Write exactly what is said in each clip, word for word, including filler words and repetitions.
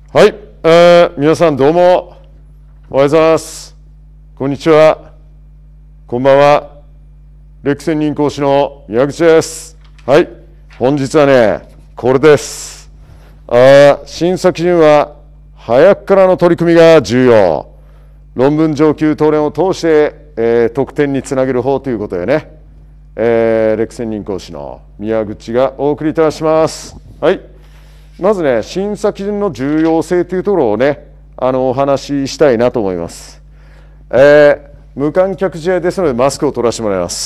はい、えー、皆さんどうもおはようございます。こんにちは。こんばんは。レク専任講師の宮口です。はい、本日はね、これです。あ審査基準は早くからの取り組みが重要。論文上級討論を通して、えー、得点につなげる方ということでね、えー、レク専任講師の宮口がお送りいたします。はい。まずね、審査基準の重要性というところをね、あのお話ししたいなと思います。えー、無観客試合ですので、マスクを取らせてもらいます。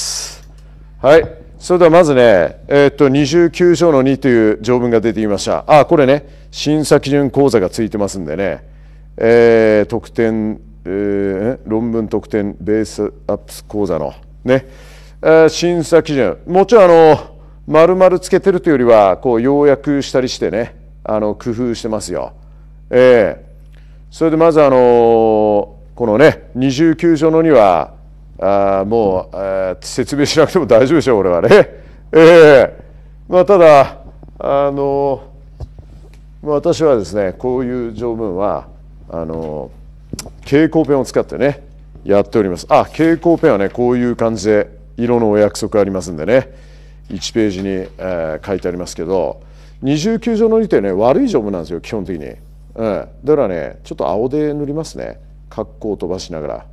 はい。それではまずね、えー、っと、にじゅうきゅう条のにという条文が出てきました。あ、これね、審査基準講座がついてますんでね、えー、得点、えー、論文得点ベースアップ講座のね、えー、審査基準。もちろん、あの、丸々つけてるというよりは、こう、要約したりしてね、あの工夫してますよ。えー、それでまずあのー、このねにじゅうきゅう条のにはあもうあ説明しなくても大丈夫でしょう、俺はね。えー、まあただあのー、私はですねこういう条文はあのー、蛍光ペンを使ってねやっております。あ、蛍光ペンはねこういう感じで色のお約束ありますんでねいちページに、えー、書いてありますけど、にじゅうきゅう条のにってね悪い条文なんですよ基本的に、うん、だからねちょっと青で塗りますね。括弧を飛ばしながら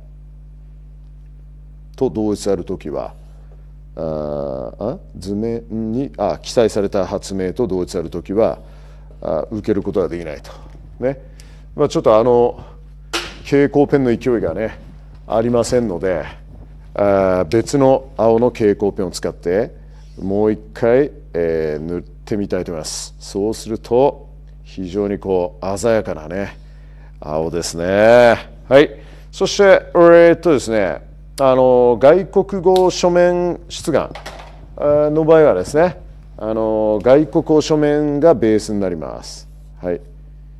と同一あるときはああ図面にあ記載された発明と同一あるときはあ受けることはできないとね、まあ、ちょっとあの蛍光ペンの勢いがねありませんのであ別の青の蛍光ペンを使ってもう一回、えー、塗ってみたいと思います。そうすると非常にこう鮮やかなね青ですね。はい。そしてえー、っとですねあの外国語書面出願の場合はですねあの外国語書面がベースになります。はい。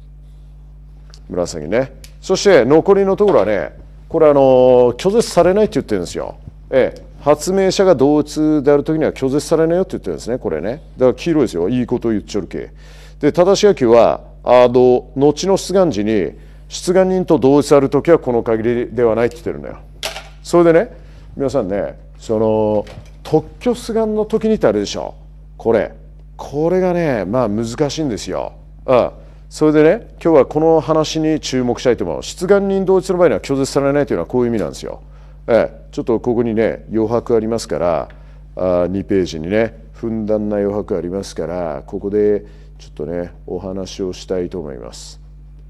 紫ね。そして残りのところはねこれあの拒絶されないって言ってるんですよ。ええ。発明者が同一であるときには拒絶されないよって言ってるんですね、これね。だから黄色いですよ。いいことを言っちゃるけ。で、正し書きは、あの、後の出願時に、出願人と同一あるときはこの限りではないって言ってるのよ。それでね、皆さんね、その、特許出願の時にってあれでしょ。これ。これがね、まあ難しいんですよ。ああそれでね、今日はこの話に注目したいと思う。出願人同一の場合には拒絶されないというのはこういう意味なんですよ。ええ、ちょっとここにね余白ありますからあにページにねふんだんな余白ありますからここでちょっとねお話をしたいと思います。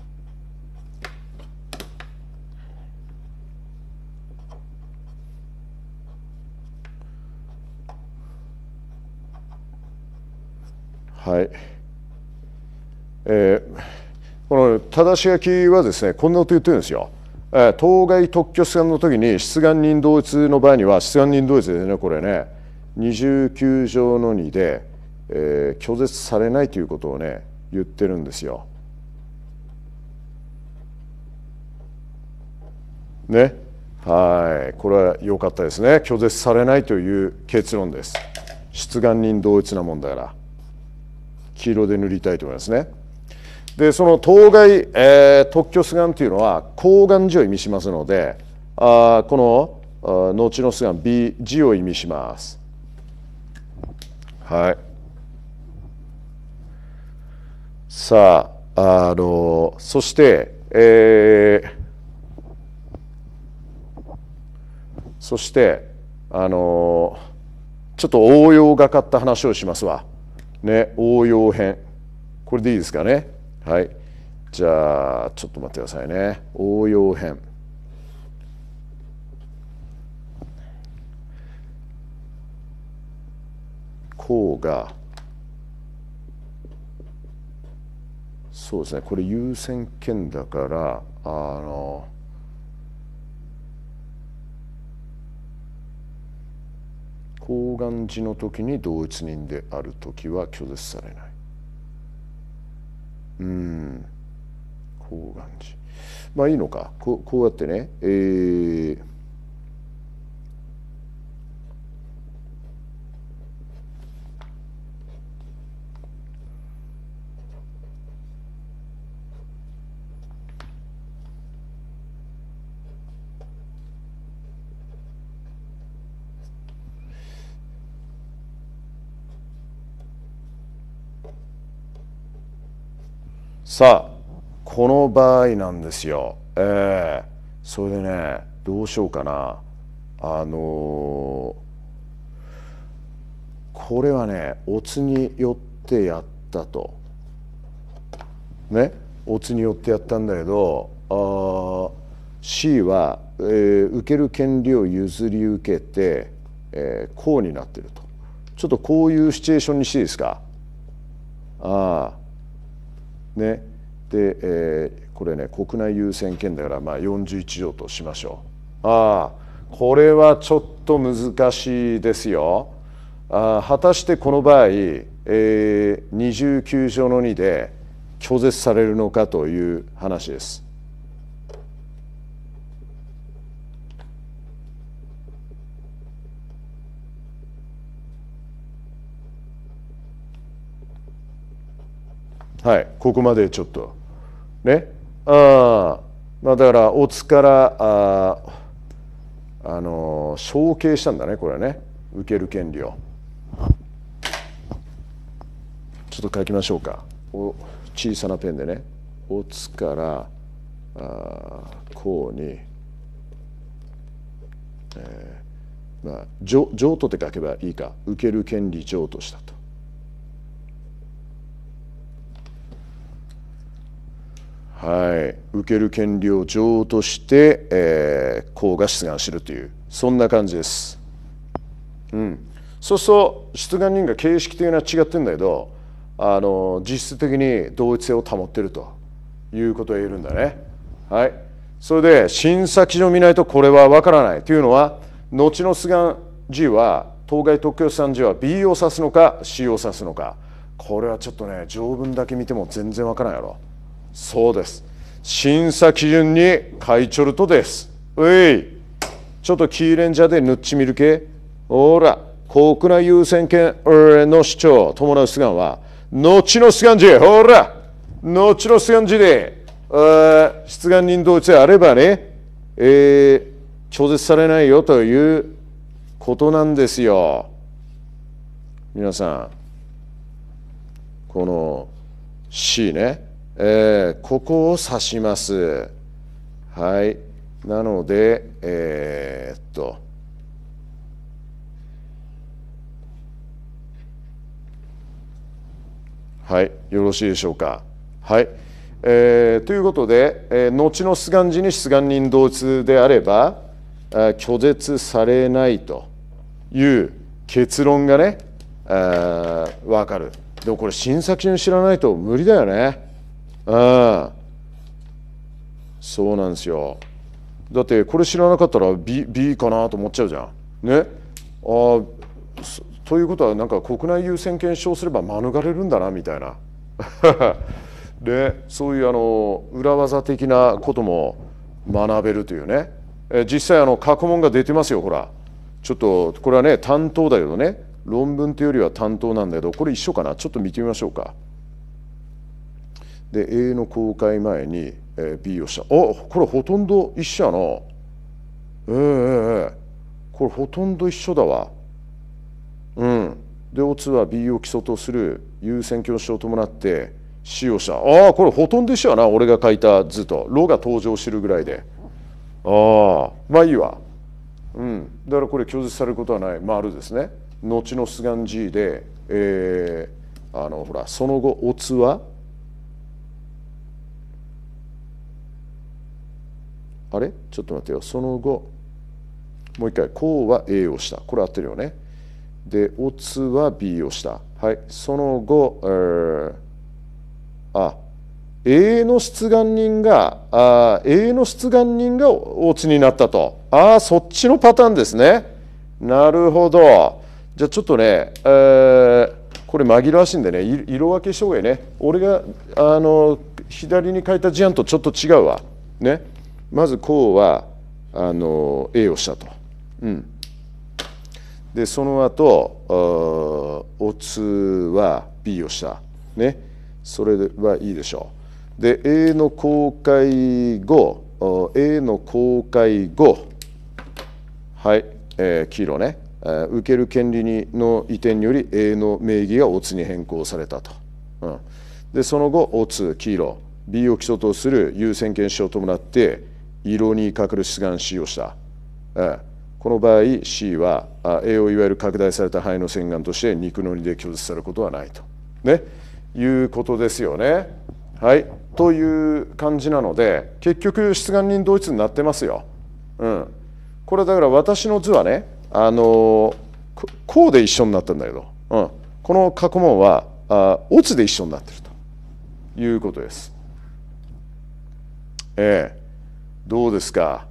はい。えー、この正し書きはですねこんなこと言ってるんですよ。当該特許出願の時に出願人同一の場合には出願人同一ですねこれねにじゅうきゅう条のにで、えー、拒絶されないということをね言ってるんですよ。ね。はいこれは良かったですね。拒絶されないという結論です。出願人同一なもんだから黄色で塗りたいと思いますね。でその当該、えー、特許出願というのは抗がん時を意味しますのであこの後の出願 B 時を意味します。はい。さああのそして、えー、そしてあのちょっと応用がかった話をしますわ。ね応用編これでいいですかね。はい。じゃあちょっと待ってくださいね。応用編。こうがそうですねこれ優先権だからあの抗がん時の時に同一人である時は拒絶されない。うん抗がん時まあいいのかこう、こうやってねえーさあ、この場合なんですよ。えー、それでね、どうしようかな。あのー、これはね、オツによってやったと。ね、オツによってやったんだけど、あ C は、えー、受ける権利を譲り受けて、えー、こうになってると。ちょっとこういうシチュエーションにしていいですか。ああね。で、えー、これね、国内優先権だから、まあ、よんじゅういち条としましょう。ああ、これはちょっと難しいですよ。あ果たしてこの場合、えー、にじゅうきゅう条のにで拒絶されるのかという話です。はい、ここまでちょっとね。あまあだからオツからああの承継したんだね、これはね、受ける権利を。ちょっと書きましょうか。お小さなペンでね、オツからあこうに、えー、まあ譲渡って書けばいいか、受ける権利譲渡したと。はい、受ける権利を譲渡して、えー、公が出願するという、そんな感じです。うん、そうすると出願人が形式的には違ってるんだけど、あの実質的に同一性を保っているということが言えるんだね。はい、それで審査基準を見ないとこれは分からないというのは、後の出願時は当該特許出願時は B を指すのか C を指すのか、これはちょっとね、条文だけ見ても全然分からないやろ。そうです。審査基準に書いちょるとです。うい。ちょっとキーレンジャーで塗っちみるけ。ほら、国内優先権の主張を伴う出願は、後の出願時、ほら、後の出願時で、出願人同一であればね、えー、拒絶されないよということなんですよ。皆さん、この C ね。えー、ここを指します。はい。なので、えー、っと、はい。よろしいでしょうか。はい。えー、ということで、えー、後の出願時に出願人同一であれば、えー、拒絶されないという結論がね、えー、分かる。でもこれ審査基準知らないと無理だよね。ああ、そうなんですよ。だってこれ知らなかったら B, B かなと思っちゃうじゃん。ね。あということはなんか国内優先権主張すれば免れるんだなみたいな。でそういうあの裏技的なことも学べるというね。え実際あの過去問が出てますよ、ほら。ちょっとこれはね担当だけどね、論文というよりは担当なんだけど、これ一緒かな、ちょっと見てみましょうか。で A の公開前に、えー、B をした。あ、これほとんど一緒やな。えー、えー、これほとんど一緒だわ。うん。でオツは B を基礎とする優先教師を伴って使用した。ああ、これほとんど一緒やな、俺が書いた図と。ロが登場してるぐらいで。ああ、まあいいわ。うん。だからこれ拒絶されることはない。丸ですね。後の出願 G で、えー、あのほらその後オツはあれちょっと待ってよ。その後もう一回こうは A をした。これ合ってるよね。でオツは B をした。はい。その後、えー、あ A の出願人があ A の出願人がオツになったと。ああ、そっちのパターンですね。なるほど。じゃあちょっとね、えー、これ紛らわしいんでね、色分けした方がいいね。俺があの左に書いた事案とちょっと違うわ。ね。まずこうはあの A をしたと。うん、でその後オツは B をした。ね。それはいいでしょう。で A の公開後 A の公開後はい、えー、黄色ね、えー、受ける権利にの移転により A の名義がオツに変更されたと。うん、 でその後オツ黄色 B を基礎とする優先権子を伴って色にかける出願 C をした、ええ、この場合 C は A をいわゆる拡大された肺の洗顔として肉のにで拒絶されることはないと、ね、いうことですよね。はい、という感じなので結局出願人同一になってますよ。うん、これだから私の図はね、あのこうで一緒になったんだけど、うん、この過去問はあオツで一緒になっているということです。ええ、どうですか。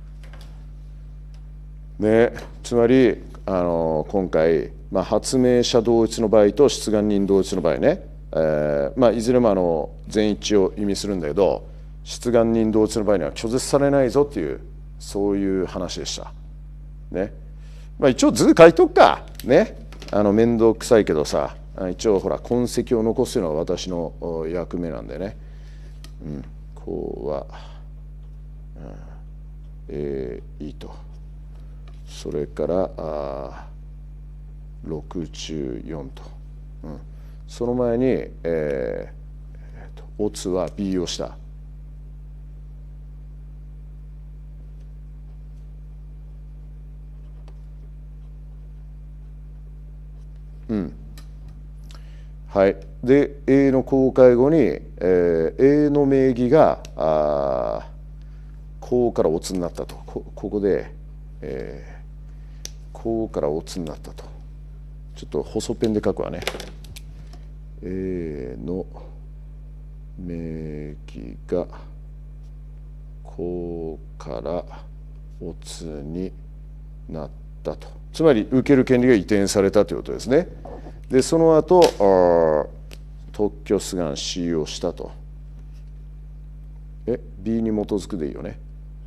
ね、つまりあの今回、まあ、発明者同一の場合と出願人同一の場合ね、えーまあ、いずれもあの全一致を意味するんだけど出願人同一の場合には拒絶されないぞっていうそういう話でした。ね、まあ、一応図書いとくかね、あの面倒くさいけどさ、一応ほら痕跡を残すのは私の役目なんでね、うん、こうは、うん、えー、いいと。それからあろく中よんと、うん、その前に、えーえー、とオツは B をした。うん、はい、で A の公開後に、えー、A の名義があこうからオツになったと、こ, ここで、えーこうからオツになったと。ちょっと細ペンで書くわね。A の名義がこうからオツになったと。つまり受ける権利が移転されたということですね。でその後特許出願 C をしたと。え B に基づくでいいよね。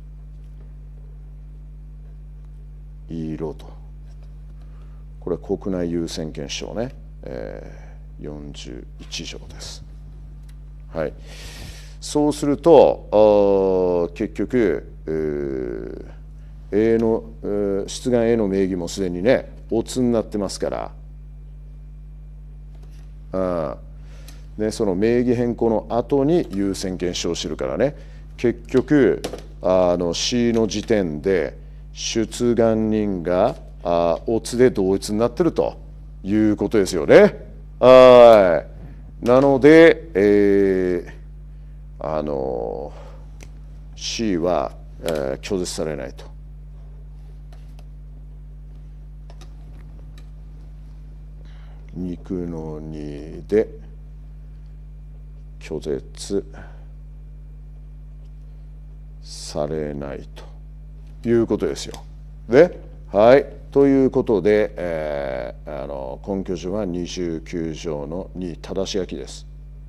色と。これは国内優先権証ね、えー、よんじゅういち条です。はい、そうすると結局、えー、A の、えー、出願 A の名義もすでにねオツになってますから、あ、ね、その名義変更の後に優先権証を知るからね、結局あの C の時点で出願人があオツで同一になってるということですよね。はい。なので、えー、あの C は、えー、拒絶されないと。肉のにで拒絶されないということですよ。で、はい。ということで、えー、あの根拠順はにじゅうきゅう条のに正し書きです。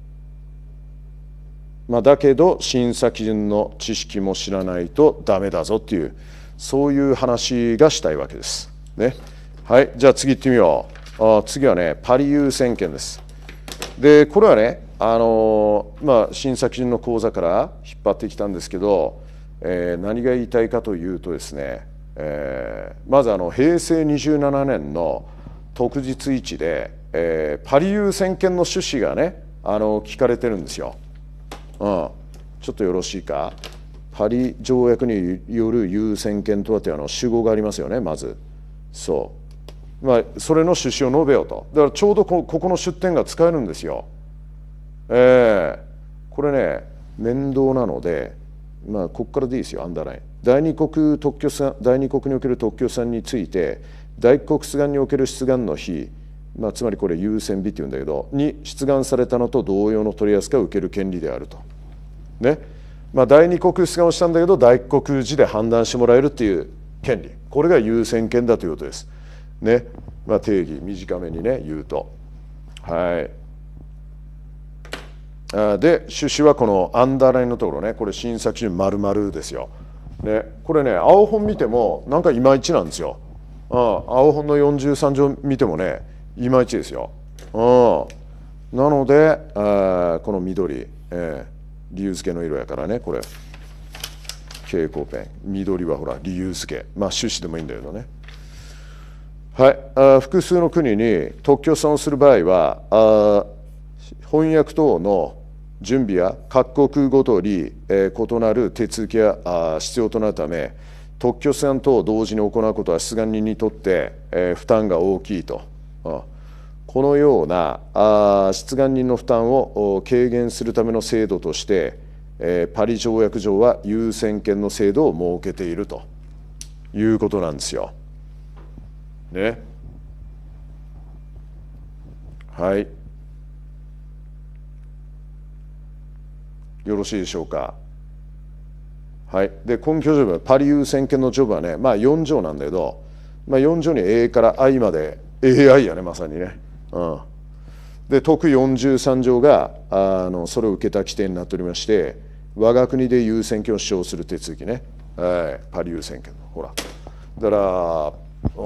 まあ、だけど審査基準の知識も知らないとダメだぞっていうそういう話がしたいわけです。ね、はい、じゃあ次行ってみよう。あ、次はねパリ優先権です。でこれはねあの、まあ、審査基準の講座から引っ張ってきたんですけど、えー、何が言いたいかというとですね、えー、まずあの平成にじゅうななねんの特日市で、えー、パリ優先権の趣旨がねあの聞かれてるんですよ。うん、ちょっとよろしいか。パリ条約による優先権とはってあの主語がありますよね。まずそう、まあ、それの趣旨を述べようと。だからちょうどこ こ, この出典が使えるんですよ。えー、これね面倒なので、まあ、ここからでいいですよ。アンダーライン。第二国特許出願第二国における特許出願について第一国出願における出願の日、まあ、つまりこれ優先日っていうんだけどに出願されたのと同様の取り扱いを受ける権利であると。ね、まあ、第二国出願をしたんだけど第一国時で判断してもらえるっていう権利、これが優先権だということです。ね、まあ、定義短めにね言うと、はい。で趣旨はこのアンダーラインのところね、これ審査基準丸々ですよ。ね、これね青本見てもなんかいまいちなんですよ。ああ、青本のよんじゅうさん条見てもねいまいちですよ。ああ、なのであこの緑、えー、理由付けの色やからね、これ蛍光ペン緑はほら理由付け、まあ趣旨でもいいんだけどね。はい、あ複数の国に特許出願をする場合はあ翻訳等の準備や各国ごとに、えー、異なる手続きがあ必要となるため、特許出願等を同時に行うことは出願人にとって、えー、負担が大きいと。あこのようなあ出願人の負担を軽減するための制度として、えー、パリ条約上は優先権の制度を設けているということなんですよ。ね。はい。よろしいでしょうか。はい。で、根拠条文、パリ優先権の条文はね、まあよん条なんだけど、まあ、よん条に A から I まで エーアイ やね、まさにね。うん、で、特よんじゅうさん条があのそれを受けた規定になっておりまして、我が国で優先権を主張する手続きね、はい、パリ優先権。ほら。だから、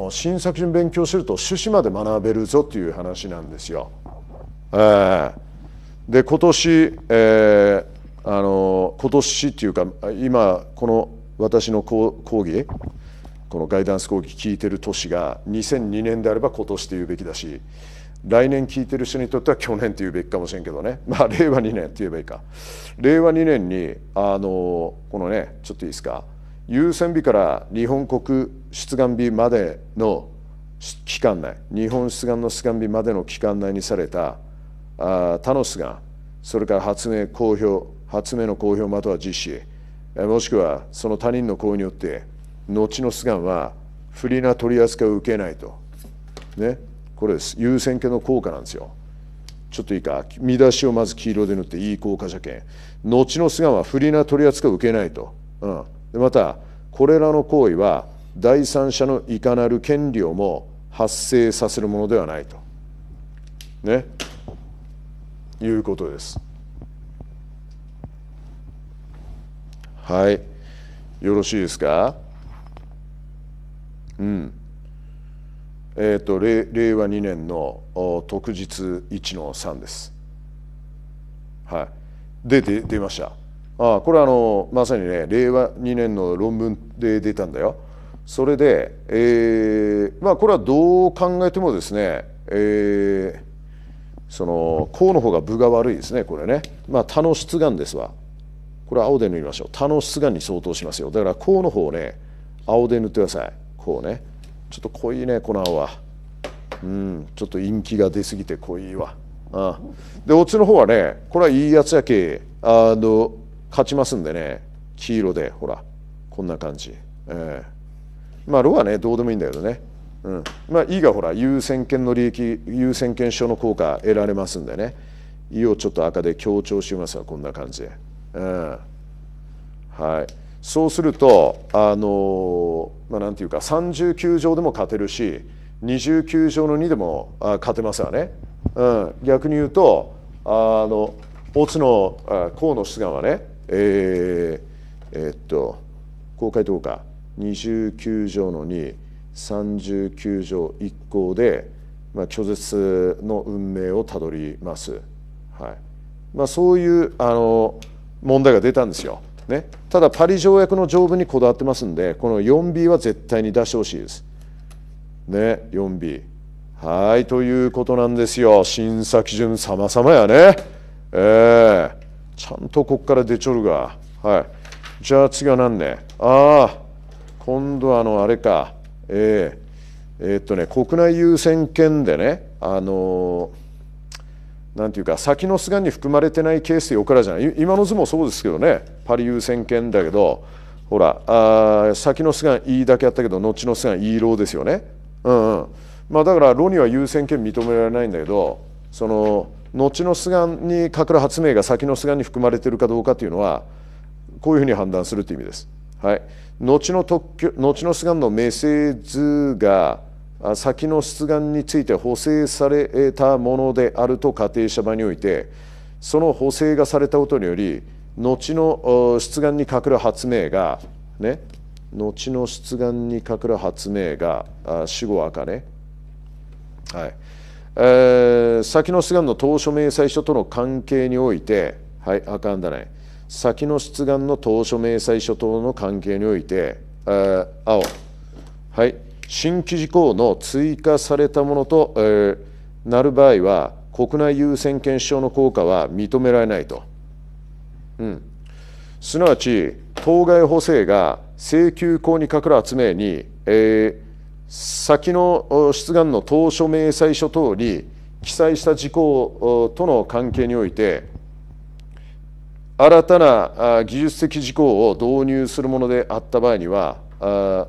新作順勉強すると趣旨まで学べるぞっていう話なんですよ。えー、で、今年、えー、あの今年っていうか、今、この私の講義、このガイダンス講義聞いてる年がにせんにねんであれば今年って言うべきだし、来年聞いてる人にとっては去年って言うべきかもしれんけどね、まあ令和にねんって言えばいいか。令和にねんにあのこのね、ちょっといいですか、優先日から日本国出願日までの期間内、日本出願の出願日までの期間内にされたあ他の出願、それから発明公表、発明の公表または実施、もしくはその他人の行為によって後の出願は不利な取り扱いを受けないと。ね。これです。優先権の効果なんですよ。ちょっといいか。見出しをまず黄色で塗っていい効果じゃけん。後の出願は不利な取り扱いを受けないと。うん、でまた、これらの行為は第三者のいかなる権利をも発生させるものではないと。ね。いうことです。はい。よろしいですか。うん。えっと、令和にねんの特日いちのさんです。はい。で、で出ました。ああ、これはあの、まさにね、令和にねんの論文で出たんだよ。それで、えー、まあ、これはどう考えてもですね、えー、その、項の方が分が悪いですね、これね。まあ、他の出願ですわ。これは青で塗りましょう。他の出願に相当しますよ。だから、項の方をね、青で塗ってください。こうね。ちょっと濃いね、この青は。うん、ちょっと陰気が出すぎて濃いわ。ああで、オッズの方はね、これはいいやつやけ、あの、勝ちますんでね、黄色で、ほら、こんな感じ。えー、まあ、ロはね、どうでもいいんだけどね。うん、まあ、いがほら、優先権の利益、優先権証の効果得られますんでね、いをちょっと赤で強調しますが、こんな感じで。うん、はい。そうすると、あのまあ、なんていうか、さんじゅうきゅう条でも勝てるし、にじゅうきゅう条のにでもあ勝てますよね。うん、逆に言うと、あの、オツの項の出願はね、えー、えー、っと、こう書いておこうか。にじゅうきゅう条のに、さんじゅうきゅう条いっ項で、まあ、拒絶の運命をたどります。はい。まあ、そういうあの問題が出たんですよ。ね、ただパリ条約の条文にこだわってますんで、この よんビー は絶対に出してほしいです。ね、よんビー。はい、ということなんですよ。審査基準様々やね。えー、ちゃんとこっから出ちょるが。はい。じゃあ次は何ね。ああ、今度はあの、あれか。えー、えー、っとね、国内優先権でね、あのー、なんていうか、先の出願に含まれてないケースでよからじゃない。今の図もそうですけどね、パリ優先権だけど、ほら、あ先の出願いいだけあったけど、後の出願いいローですよね。うんうん。まあだから、ロには優先権認められないんだけど、その、後の出願にかかる発明が先の出願に含まれているかどうかっていうのは、こういうふうに判断するという意味です。はい。後の特許、後の出願のメッセージが、先の出願について補正されたものであると仮定した場合において、その補正がされたことにより、後の出願にかかる発明が、ね、後の出願にかかる発明が、主語赤ね、はいえー、先の出願の当初明細書との関係において、はい、赤んだね、先の出願の当初明細書との関係において、えー、青、はい、新規事項の追加されたものと、えー、なる場合は、 国内優先権主張の効果は認められないと。うん、すなわち当該補正が請求項にかかる集めに、えー、先の出願の当初明細書等に記載した事項との関係において新たな技術的事項を導入するものであった場合には、あ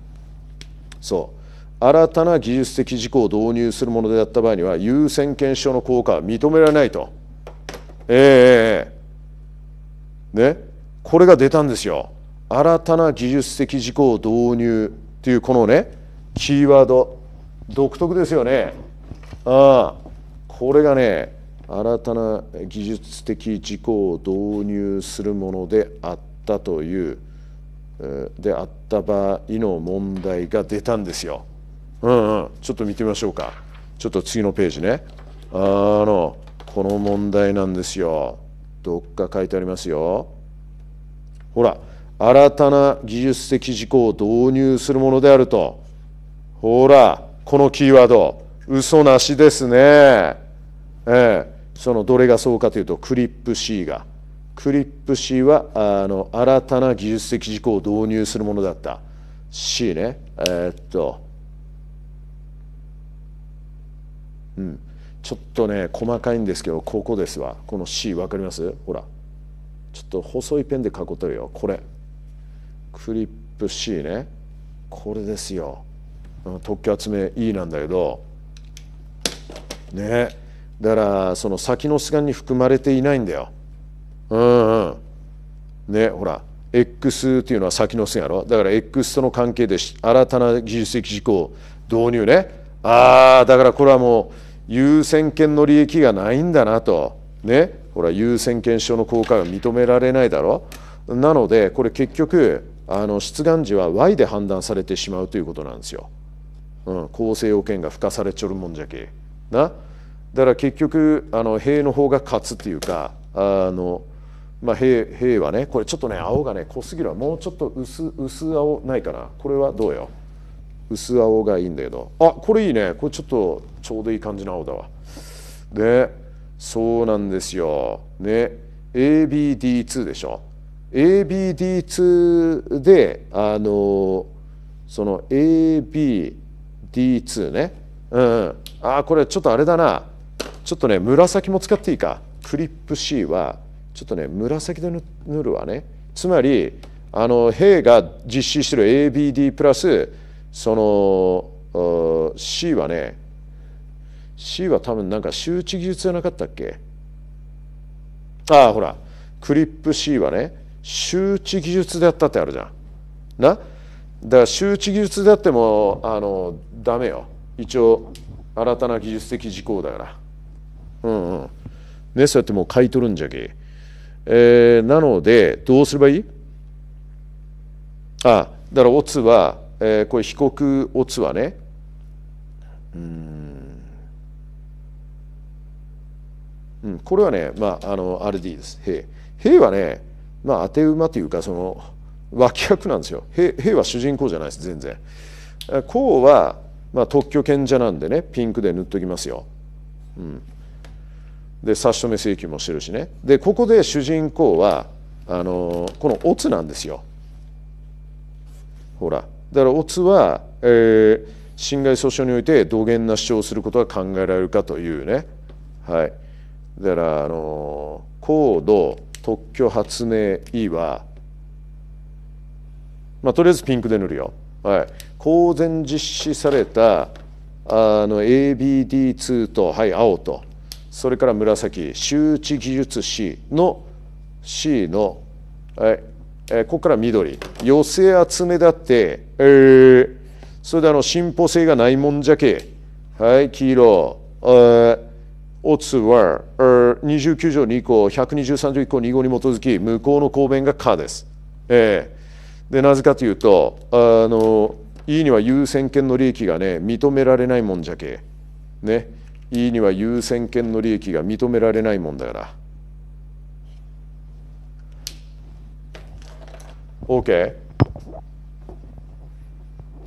そう新たな技術的事項を導入するものであった場合には優先権主張の効果は認められないと。ええー、ね、これが出たんですよ。新たな技術的事項を導入っていうこのねキーワード独特ですよね。ああ、これがね新たな技術的事項を導入するものであったというであった場合の問題が出たんですよ。うんうん、ちょっと見てみましょうか。ちょっと次のページね。あのこの問題なんですよ。どっか書いてありますよ。ほら、新たな技術的事項を導入するものであると。ほら、このキーワード、嘘なしですね。ええ、そのどれがそうかというと、クリップ C が。クリップ C はあの新たな技術的事項を導入するものだった。C ね。えー、っと、うん、ちょっとね、細かいんですけど、ここですわ。この C、わかります？ほら。ちょっと細いペンで書こうとるよ。これ。クリップ C ね。これですよ。特許集め E なんだけど、ね。だから、その先の出願に含まれていないんだよ。うんうん。ね、ほら、X っていうのは先の出願やろ。だから X との関係で新たな技術的事項導入ね。ああ、だからこれはもう優先権の利益がないんだなと。ね。ほら、優先権主張の効果が認められないだろ。なので、これ結局、あの出願時は Y で判断されてしまうということなんですよ。うん、構成要件が付加されちょるもんじゃけ。な。だから結局、あの、兵の方が勝つっていうか、あの、まあ、兵、兵はね、これちょっとね、青がね、濃すぎるわ。もうちょっと薄、薄青ないかな。これはどうよ。薄青がいいんだけど。あ、これいいね。これちょっとちょうどいい感じの青だわ。で、そうなんですよ。ね。エービーディーツー でしょ。エービーディーツー で、あの、その エービーディーツー ね。うん、うん。あ、これちょっとあれだな。ちょっとね、紫も使っていいか。クリップ C は、ちょっとね、紫で塗るわね。つまり、あの、兵が実施している エービーディー プラス、その、C はね、C は多分なんか周知技術じゃなかったっけ？ああ、ほら、クリップ C はね、周知技術であったってあるじゃん。な？だから周知技術であっても、あの、ダメよ。一応、新たな技術的事項だから。うんうん。ね、そうやってもう書いとるんじゃけ。えー、なので、どうすればいい？あ、だからオツは、えー、これ被告オツはね、うーん、うん、これはね、まあ、あの、アールディー です。兵。兵はね、まあ、当て馬というか、その、脇役なんですよ。兵、兵は主人公じゃないです、全然。こうは、まあ、特許権者なんでね、ピンクで塗っときますよ。うん。で差し止め請求もしてるしね。でここで主人公はあのこのオツなんですよ。ほらだからオツは、えー、侵害訴訟において同源な主張をすることが考えられるかというね。はい。だからあのコード特許発明 E は、まあ、とりあえずピンクで塗るよ。はい。公然実施されたあの エービーディーツー と、はい、青と。それから紫、周知技術 C の C の、はいえー、ここから緑、寄せ集めだって、えー、それであの進歩性がないもんじゃけ、はい、黄色、えー、オツは、えー、にじゅうきゅう条に項、ひゃくにじゅうさん条いっ項に号に基づき、無効の公弁が可です。えー、でなぜかというと、あの E には優先権の利益がね、認められないもんじゃけ。ね。E には優先権の利益が認められないもんだから。OK？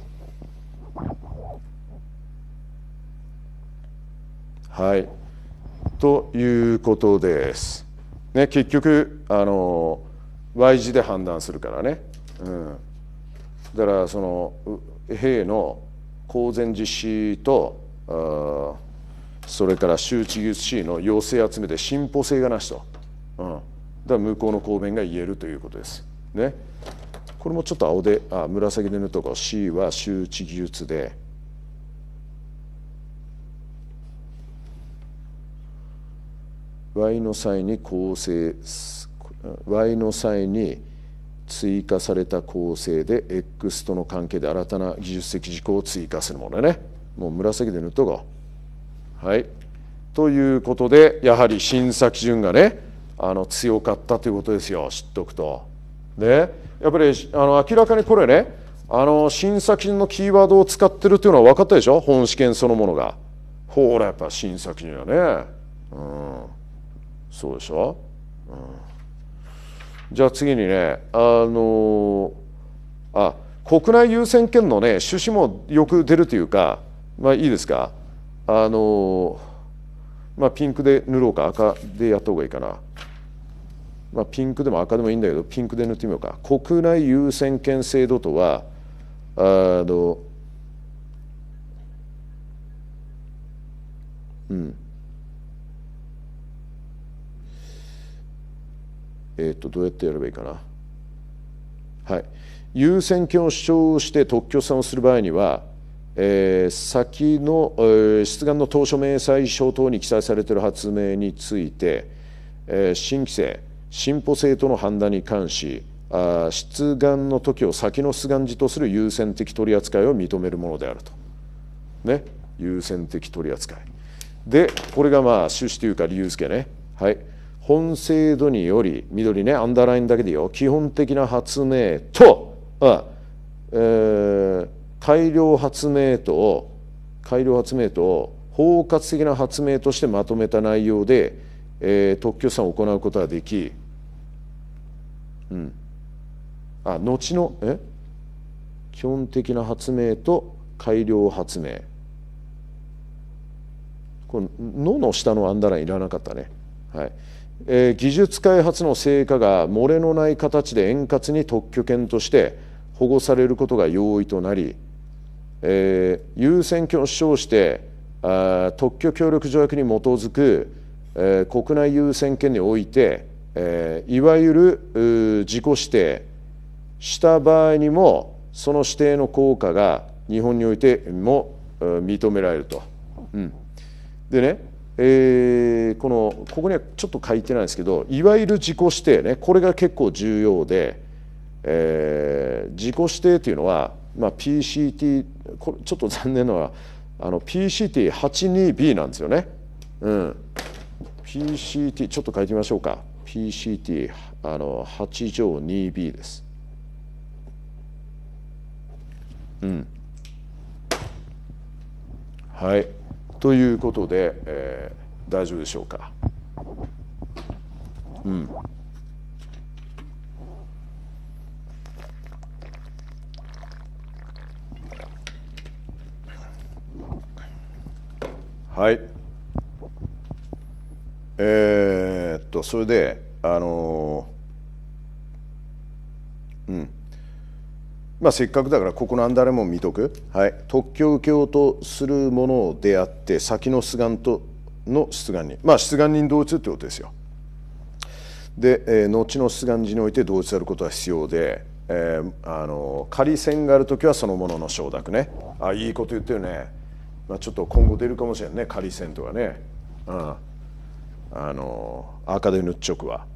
はい。 ということです。ね、結局あの Y 字で判断するからね。うん、だからその兵の公然実施とあそれから周知技術 C の要請集めて進歩性がなしと、うん、だから向こうの公弁が言えるということです。ね、これもちょっと青であ紫で塗っとこう。 C は周知技術でY の際に構成 Y の際に追加された構成で X との関係で新たな技術的事項を追加するものね。もう紫で塗っとこう。はい。ということでやはり審査基準がねあの強かったということですよ。知っとくと。ね、やっぱりあの明らかにこれねあの審査基準のキーワードを使ってるっていうのは分かったでしょ。本試験そのものが。ほらやっぱ審査基準やね。うん。そうでしょ。うん、じゃあ次にねあのあ国内優先権のね趣旨もよく出るというか、まあいいですか。あのまあピンクで塗ろうか赤でやった方がいいかな。まあピンクでも赤でもいいんだけどピンクで塗ってみようか。国内優先権制度とはあのうんえっとどうやってやればいいかな。はい、優先権を主張して特許参をする場合には、えー、先の、えー、出願の当初明細書等に記載されている発明について、えー、新規性進歩性との判断に関しあ出願の時を先の出願時とする優先的取り扱いを認めるものであると。ね、優先的取り扱いでこれがまあ趣旨というか理由付けね。はい、本制度により緑ねアンダーラインだけでいいよ。基本的な発明と、あえー、改良発明と改良発明と包括的な発明としてまとめた内容で、えー、特許参を行うことができ、うん、あ後のえ基本的な発明と改良発明この「の」の下のアンダーラインいらなかったね。はいえー、技術開発の成果が漏れのない形で円滑に特許権として保護されることが容易となり、えー、優先権を主張してあ特許協力条約に基づく、えー、国内優先権において、えー、いわゆる自己指定した場合にもその指定の効果が日本においても認められると。うん、でねえー、このここにはちょっと書いてないんですけどいわゆる自己指定ねこれが結構重要で、えー、自己指定というのは、まあ、ピーシーティー これちょっと残念なのはあの ピーシーティーはちじゅうにビー なんですよね。うん、ピーシーティー ちょっと書いてみましょうか。 ピーシーティー あの はちじゅうにビー です。うん、はいということで、えー、大丈夫でしょうか。うん。はい。えー、っとそれであのー、うんまあせっかくだからここのアンダーラインも見とく。はい、特許を受けようとするものであって先の出願との出願人まあ出願人同一ってことですよ。で、えー、後の出願時において同一であることは必要で、えー、あの仮線があるときはそのものの承諾ね。あいいこと言ってるね。まあ、ちょっと今後出るかもしれんね仮線とかね。うん、あの赤で塗っちょくは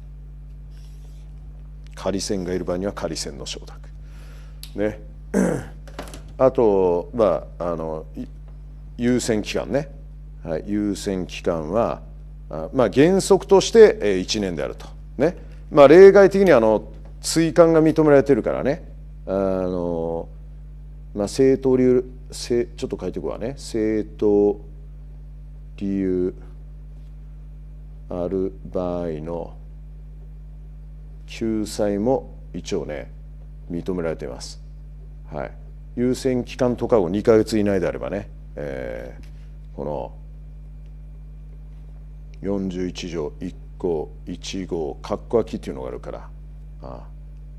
仮線がいる場合には仮線の承諾。ね、あと、まあ、あの優先期間ね、はい、優先期間はあ、まあ、原則としていちねんであると、ねまあ、例外的にあの追加が認められてるからねあの、まあ、正当理由ちょっと書いておくわね正当理由ある場合の救済も一応ね認められています。はい、優先期間とかをにかげつ以内であればね、えー、このよんじゅういち条いっ項いち号括弧空きっていうのがあるから、ああ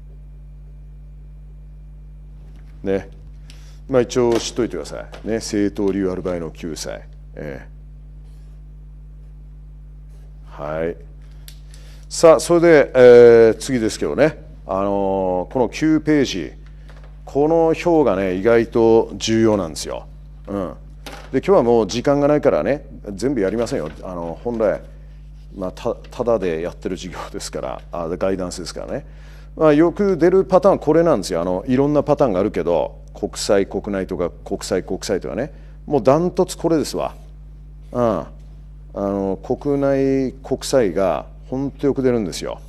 ね、まあ一応知っといてくださいね。正当理由ある場合の救済、えー、はい。さあそれで、えー、次ですけどね、あのー、このきゅうページ、この表がね意外と重要なんですよ。うん、で今日はもう時間がないからね全部やりませんよ。あの本来、まあ、た, ただでやってる授業ですからあガイダンスですからね、まあ、よく出るパターンこれなんですよ。あのいろんなパターンがあるけど国際国内とか国際国際とかね、もうダントツこれですわ。うん、あの国内国際が本当よく出るんですよ。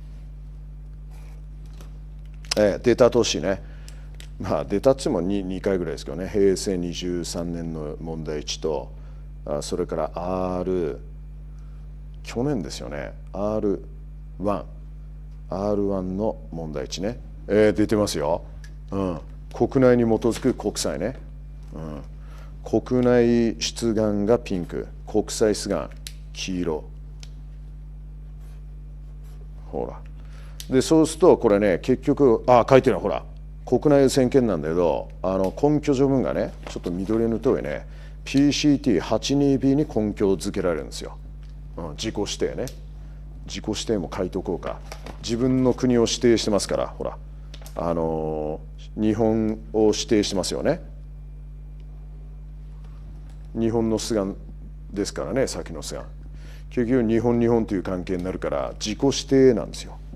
えデータ投資ね、まあデータって言っても 2, 2回ぐらいですけどね、平成にじゅうさんねんの問題いちと、あそれから R 去年ですよね アールワン アールワン の問題いちね、えー、出てますよ。うん、国内に基づく国際ね、うん、国内出願がピンク、国際出願黄色、ほらでそうするとこれね結局あ書いてるのほら国内優先権なんだけど、あの根拠条文がねちょっと緑の通りね ピーシーティーはちじゅうにビー に根拠付けられるんですよ。うん、自己指定ね、自己指定も書いとこうか。自分の国を指定してますから、ほらあのー、日本を指定してますよね。日本の出願ですからね、先の出願結局日本日本という関係になるから自己指定なんですよ。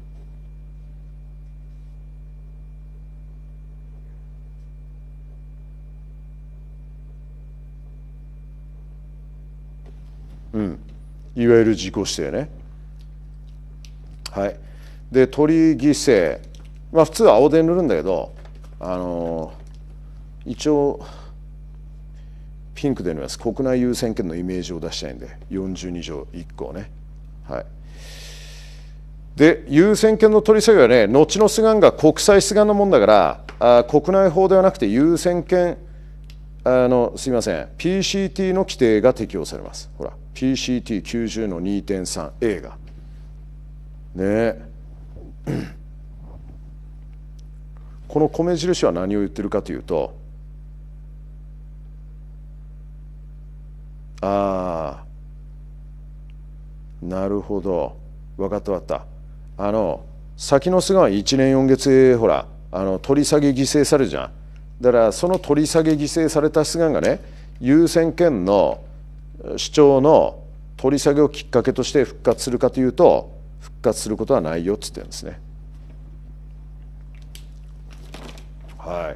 うん、いわゆる自己指定ね。はい。で取り犠牲、まあ普通は青で塗るんだけど、あのー、一応ピンクで塗ります。国内優先権のイメージを出したいんでよんじゅうに条いっ項ね。はい。で優先権の取り下げはね後の出願が国際出願のもんだからあ国内法ではなくて優先権あのすいません ピーシーティー の規定が適用されます。ほら ピーシーティーきゅうじゅうの にてんさんエー がねこの米印は何を言ってるかというと、ああなるほど分かった分かった。あの先の出願はいちねんよんげつほらあの取り下げ犠牲されるじゃん。だからその取り下げ犠牲された出願がね優先権の主張の取り下げをきっかけとして復活するかというと復活することはないよっつってるんですね。はい、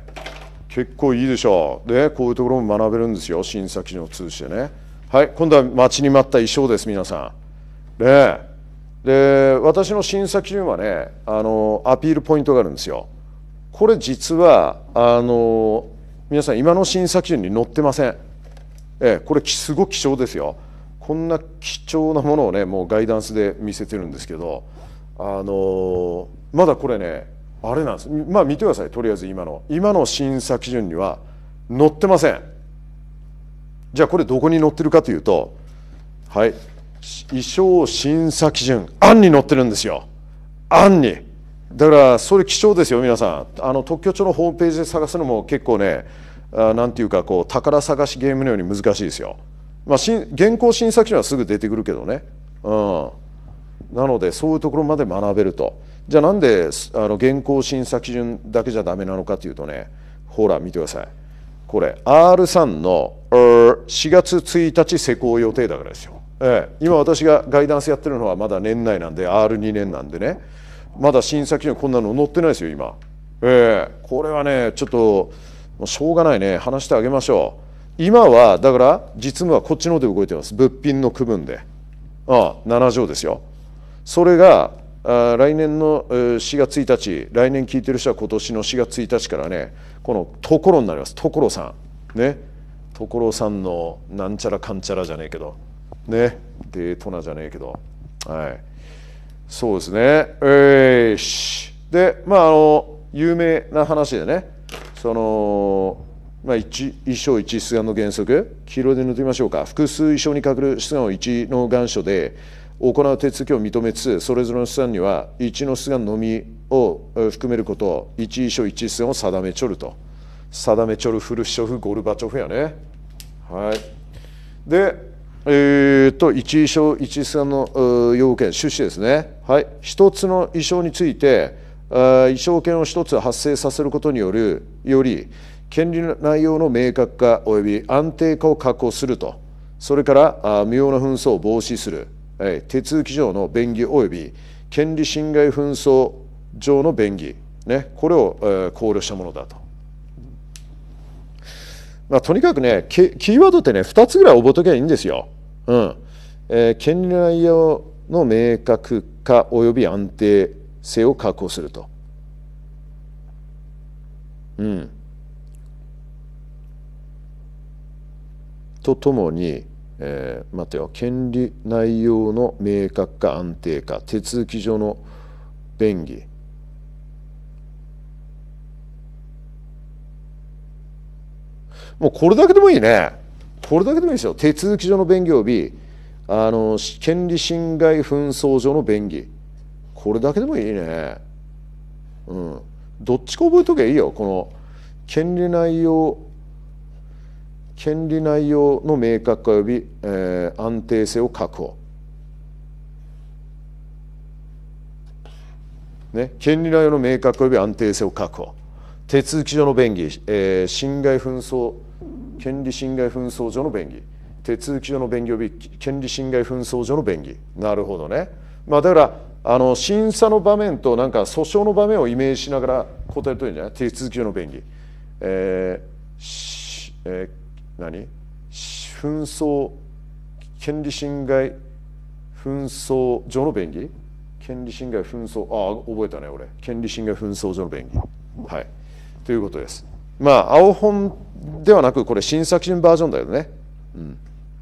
結構いいでしょう。でこういうところも学べるんですよ、審査基準を通じてね。はい、今度は待ちに待った衣装です皆さん。でで私の審査基準はねあのアピールポイントがあるんですよ。これ実はあの皆さん今の審査基準に載ってません。えこれすごく貴重ですよ。こんな貴重なものをねもうガイダンスで見せてるんですけど、あのまだこれねあれなんです。まあ見てください。とりあえず今の今の審査基準には載ってません。じゃあこれどこに載ってるかというと、はい衣装審査基準案に載ってるんですよ。案に。だからそれ貴重ですよ皆さん。あの特許庁のホームページで探すのも結構ねあなんていうかこう宝探しゲームのように難しいですよ。まあ現行審査基準はすぐ出てくるけどね。うん。なのでそういうところまで学べると。じゃあなんであの現行審査基準だけじゃダメなのかというとね、ほら見てください。これ アールスリー のしがつついたち施行予定だからですよ。ええ、今私がガイダンスやってるのはまだ年内なんで アールに 年なんでね。まだ審査基準こんなの載ってないですよ今。ええ、これはねちょっとしょうがないね話してあげましょう。今はだから実務はこっちので動いてます。物品の区分でああなな条ですよ。それがあ来年のしがつついたち、来年聞いてる人は今年のしがつついたちからねこのところになります。所さんね、所さんのなんちゃらかんちゃらじゃねえけどね、デートナじゃねえけど、はいそうですね。えー、しでまああの有名な話でね、そのまあ、一一生一出願の原則、黄色で塗ってみましょうか。複数一生にかかる出願をいちの願書で行う手続きを認めつつ、それぞれの出願にはいちの出願のみを含めること、いち一生一出願を定めちょると。定めちょるフルショフ、ゴルバチョフやね。はい。で、えー、っと、いち一生一出願の要件、趣旨ですね。はい。一つの意匠について、意匠権を一つ発生させることによる、より、権利の内容の明確化及び安定化を確保すると、それから無用な紛争を防止する、手続き上の便宜及び権利侵害紛争上の便宜、ね、これを考慮したものだと。まあ、とにかくね、キーワードってね、ふたつぐらい覚えとけばいいんですよ。うんえー、権利の内容の明確化及び安定性を確保すると。うんとともに、えー、待てよ、権利内容の明確化安定化、手続き上の便宜、もうこれだけでもいいね。これだけでもいいですよ。手続き上の便宜及びあの権利侵害紛争上の便宜、これだけでもいいね。うん、どっちか覚えとけばいいよ。この権利内容権利内容の明確化及び、えー、安定性を確保、ね、権利内容の明確化及び安定性を確保、手続き上の便宜、えー、侵害紛争権利侵害紛争上の便宜、手続き上の便宜及び権利侵害紛争上の便宜。なるほどね。まあ、だからあの審査の場面となんか訴訟の場面をイメージしながら答えるといいんじゃない。手続き上の便宜、えーえー何紛争権利侵害紛争上の便宜、権利侵害紛争、ああ覚えたね俺、権利侵害紛争上の便宜、はいということです。まあ青本ではなくこれ新作品バージョンだよね。うん、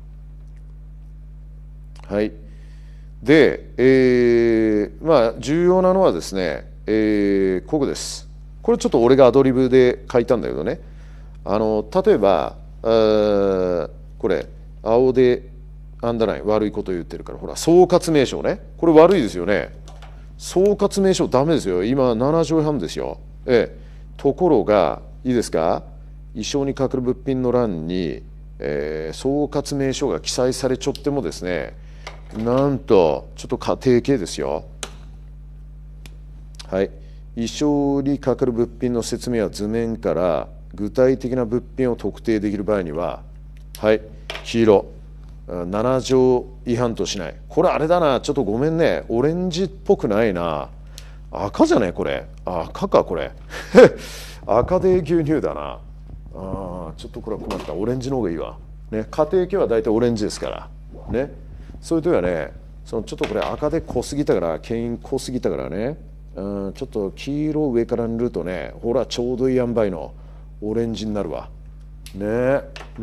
はいで、えー、まあ重要なのはですね、えー、ここです。これちょっと俺がアドリブで書いたんだけどね、あの例えばあこれ青でアンダーライン悪いこと言ってるから、ほら総括名称ね、これ悪いですよね。総括名称ダメですよ。今なな条違反ですよ。ええ、ところがいいですか、意匠にかかる物品の欄に、えー、総括名称が記載されちゃってもですね、なんとちょっと家庭系ですよ。はい、意匠にかかる物品の説明は図面から具体的な物品を特定できる場合には、はい、黄色、なな条違反としない。これあれだな、ちょっとごめんね、オレンジっぽくないな。赤じゃねこれ。赤かこれ。赤で牛乳だな。あちょっとこれは困った。オレンジの方がいいわ。ね、家庭系は大体オレンジですから。ね、そういう時はね、そのちょっとこれ赤で濃すぎたから、牽引濃すぎたからね、うん、ちょっと黄色を上から塗るとね、ほらちょうどいい塩梅のオレンジになるわ。ね、うん、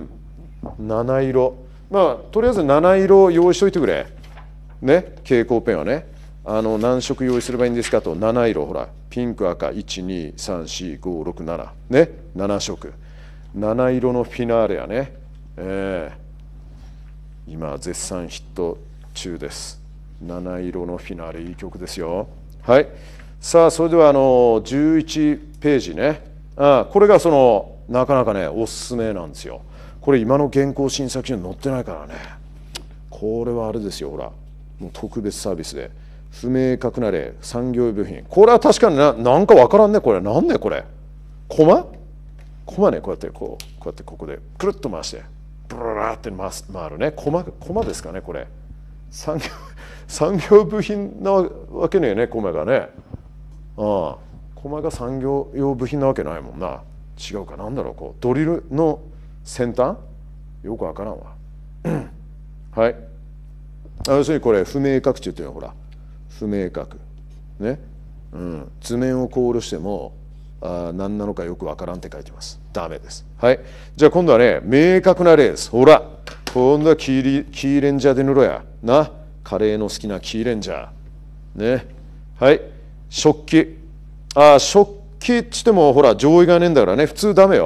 七色。まあとりあえず七色を用意しといてくれ。ね、蛍光ペンはね、あの何色用意すればいいんですかと、七色、ほらピンク赤いちにさんしごろくななね、なな色、七色のフィナーレやね、えー、今絶賛ヒット中です。七色のフィナーレ、いい曲ですよ。はい、さあそれではあのじゅういちページね、あこれがそのなかなかねおすすめなんですよ。これ今の現行新作に載ってないからね、これはあれですよ、ほらもう特別サービスで不明確な例産業部品、これは確かに な, なんかわからんね。これなんねこれ、コマコマね、こうやってこうこうやってここでくるっと回してブララって回す回るね、コマコマですかねこれ。産業産業部品なわけねえね、コマがね。ああコマが産業用部品なわけないもんな。違うか、なんだろう、こうドリルの先端よくわからんわ。はい、要するにこれ不明確って言ってるのはほら不明確ね、うん、図面を考慮してもあ何なのかよくわからんって書いてます。ダメです。はい、じゃあ今度はね明確な例です。ほら今度はキーキーレンジャーで塗ろうやな、カレーの好きなキーレンジャーね。はい、食器、あ食器っつってもほら上位がねえんだからね、普通ダメよ。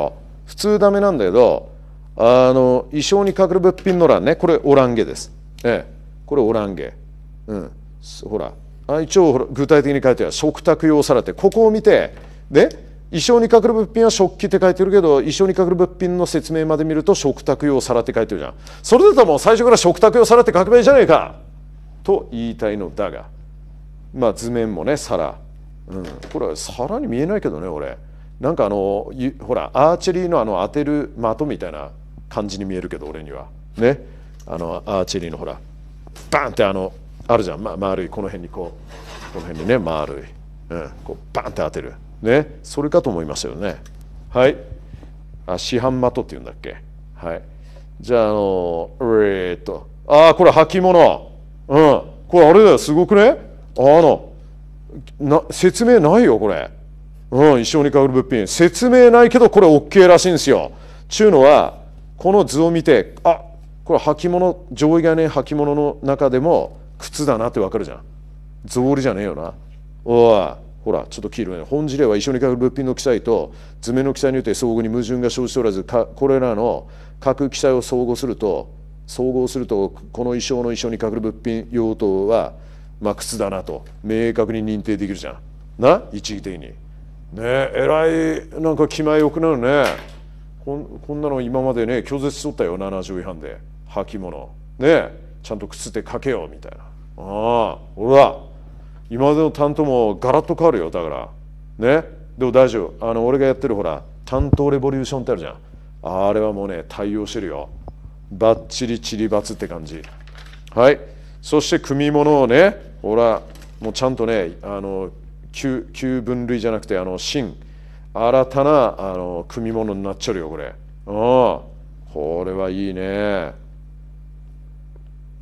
普通ダメなんだけど、あの衣装にかかる物品の欄ね、これオランゲです。ええ、これオランゲ。うん、ほら、あ一応具体的に書いてある食卓用皿って、ここを見て、で、衣装にかかる物品は食器って書いてるけど、衣装にかかる物品の説明まで見ると食卓用皿って書いてるじゃん。それだったらもう最初から食卓用皿って書けばいいじゃないかと言いたいのだが、まあ図面もね、皿。うん、これは皿に見えないけどね、俺。なんかあの、ほら、アーチェリーのあの当てる的みたいな感じに見えるけど、俺には。ね。あの、アーチェリーのほら、バンってあの、あるじゃん、ま、丸い、この辺にこう、この辺にね、丸い。うん、こうバンって当てる。ね。それかと思いましたよね。はい。あ、市販的っていうんだっけ。はい。じゃあ、あの、えー、っと、ああ、これ履物。うん。これあれだよ、すごくね。あの、な説明ないよ、これ。うん、衣装にかかる物品。説明ないけど、これ OK らしいんですよ。ちゅうのは、この図を見て、あ、これ履物、上位概念履物の中でも靴だなってわかるじゃん。草履じゃねえよな。おい、ほら、ちょっと黄色いね。本事例は衣装にかかる物品の記載と図面の記載によって相互に矛盾が生じておらず、これらの各記載を総合すると、総合すると、この衣装の衣装にかかる物品用途は、まあ、靴だなと明確に認定できるじゃん。な、一義的に。ねえ、えらいなんか気前よくなるね。こんこんなの今までね、拒絶しとったよ、なな条違反で。履物。ねえ、ちゃんと靴って書けよ、みたいな。ああ、ほら、今までの担当もガラッと変わるよ、だから。ね。でも大丈夫。あの、俺がやってるほら、担当レボリューションってあるじゃん。あれはもうね、対応してるよ。バッチリチリバツって感じ。はい。そして組物をね、ほら、もうちゃんとね、あの、旧, 旧分類じゃなくて、あの、新、新たなあの組物になっちゃうよ、これ。ああ、これはいいね。うん。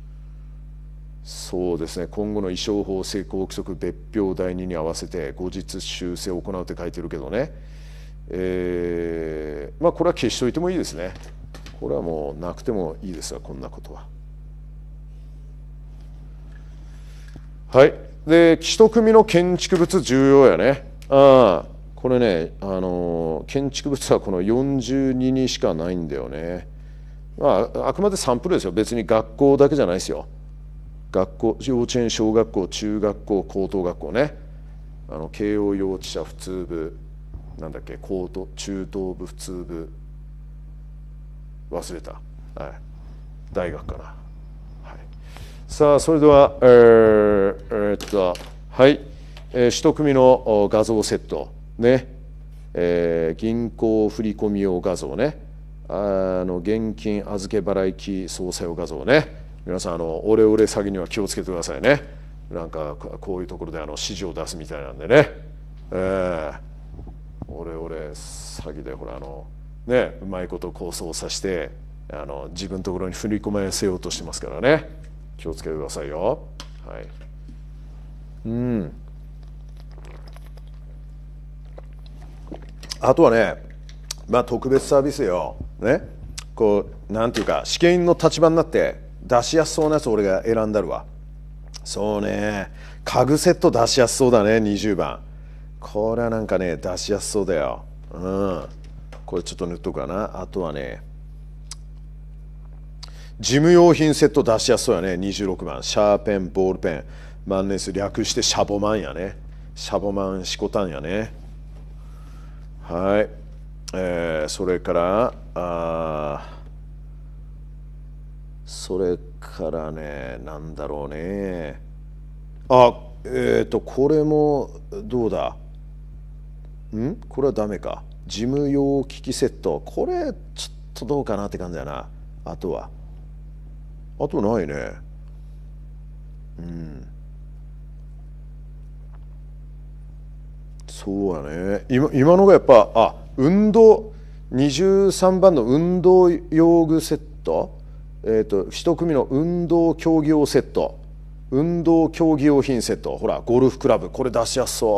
そうですね、今後の衣装法施行規則別表第二に合わせて後日修正を行うって書いてるけどね。えー、まあこれは消しといてもいいですね。これはもうなくてもいいですわ、こんなことは。はい。で、一組の建築物重要やね。ああ、これね、あの建築物はこのよんじゅうににしかないんだよね。まあ、あくまでサンプルですよ。別に学校だけじゃないですよ。学校、幼稚園、小学校、中学校、高等学校ね。あの慶応幼稚舎普通部、なんだっけ、高等、中等部普通部、忘れた。はい。大学かな。さあ、それでは、えーえー、っと、はい、えー、一組の画像セット、ね、えー、銀行振込用画像ね、あの現金預け払い機操作用画像ね、皆さん、あのオレオレ詐欺には気をつけてくださいね。なんか、こういうところであの指示を出すみたいなんでね、えー、オレオレ詐欺で、ほら、あの、ね、うまいことこう操作して、あの自分のところに振り込ませようとしてますからね。気をつけてくださいよ。はい。うん。あとはね、まあ特別サービスよ。ね。こう、なんていうか、試験員の立場になって出しやすそうなやつを俺が選んだるわ。そうね。家具セット出しやすそうだね、にじゅうばん。これはなんかね、出しやすそうだよ。うん。これちょっと塗っとくかな。あとはね、事務用品セット出しやすそうやね。にじゅうろくばん。シャーペン、ボールペン。万年筆略してシャボマンやね。シャボマンシコタンやね。はい。えー、それから、あそれからね、なんだろうね。あ、えっ、ー、と、これもどうだんこれはダメか。事務用機器セット。これ、ちょっとどうかなって感じだな。あとは。あとないね。うん。そうだね。今今のがやっぱ、あ、運動、にじゅうさんばんの運動用具セット、えっと、一組の運動競技用セット、運動競技用品セット、ほら、ゴルフクラブ、これ出しやすそう。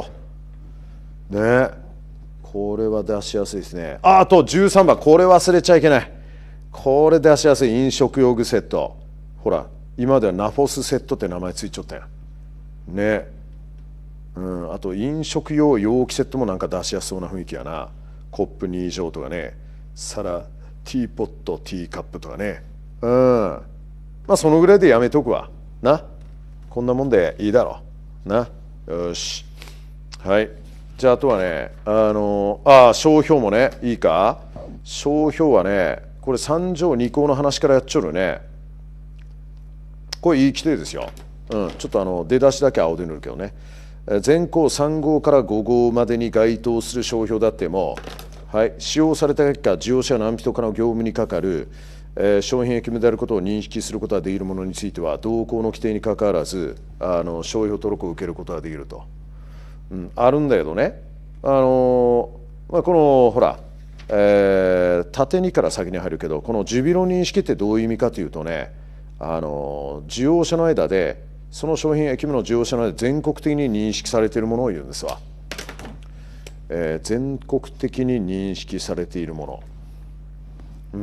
ね。これは出しやすいですね。あ、あとじゅうさんばん、これ忘れちゃいけない。これ出しやすい飲食用具セット。ほら、今まではナフォスセットって名前ついちゃったやん。ね。うん、あと飲食用容器セットもなんか出しやすそうな雰囲気やな。 コップに乗とかね、皿、ティーポット、ティーカップとかね。うん。まあそのぐらいでやめとくわ。な。こんなもんでいいだろう。な。よし。はい。じゃああとはね、あの、ああ、商標もね、いいか。商標はね、これさん条に項の話からやっちょるね。これいい規定ですよ。うん。ちょっとあの、出だしだけ青で塗るけどね。全項さん号からご号までに該当する商標だっても、はい、使用された結果、事業者何人かの業務にかかる、えー、商品役務であることを認識することができるものについては、同項の規定にかかわらず、あの商標登録を受けることができると。うん、あるんだけどね、あのーまあ、このほら、えー、縦にから先に入るけど、このジュビロ認識ってどういう意味かというとね、あのー、事業者の間で、その商品役務の事業者の間で全国的に認識されているものを言うんですわ。えー、全国的に認識されているもの。うん。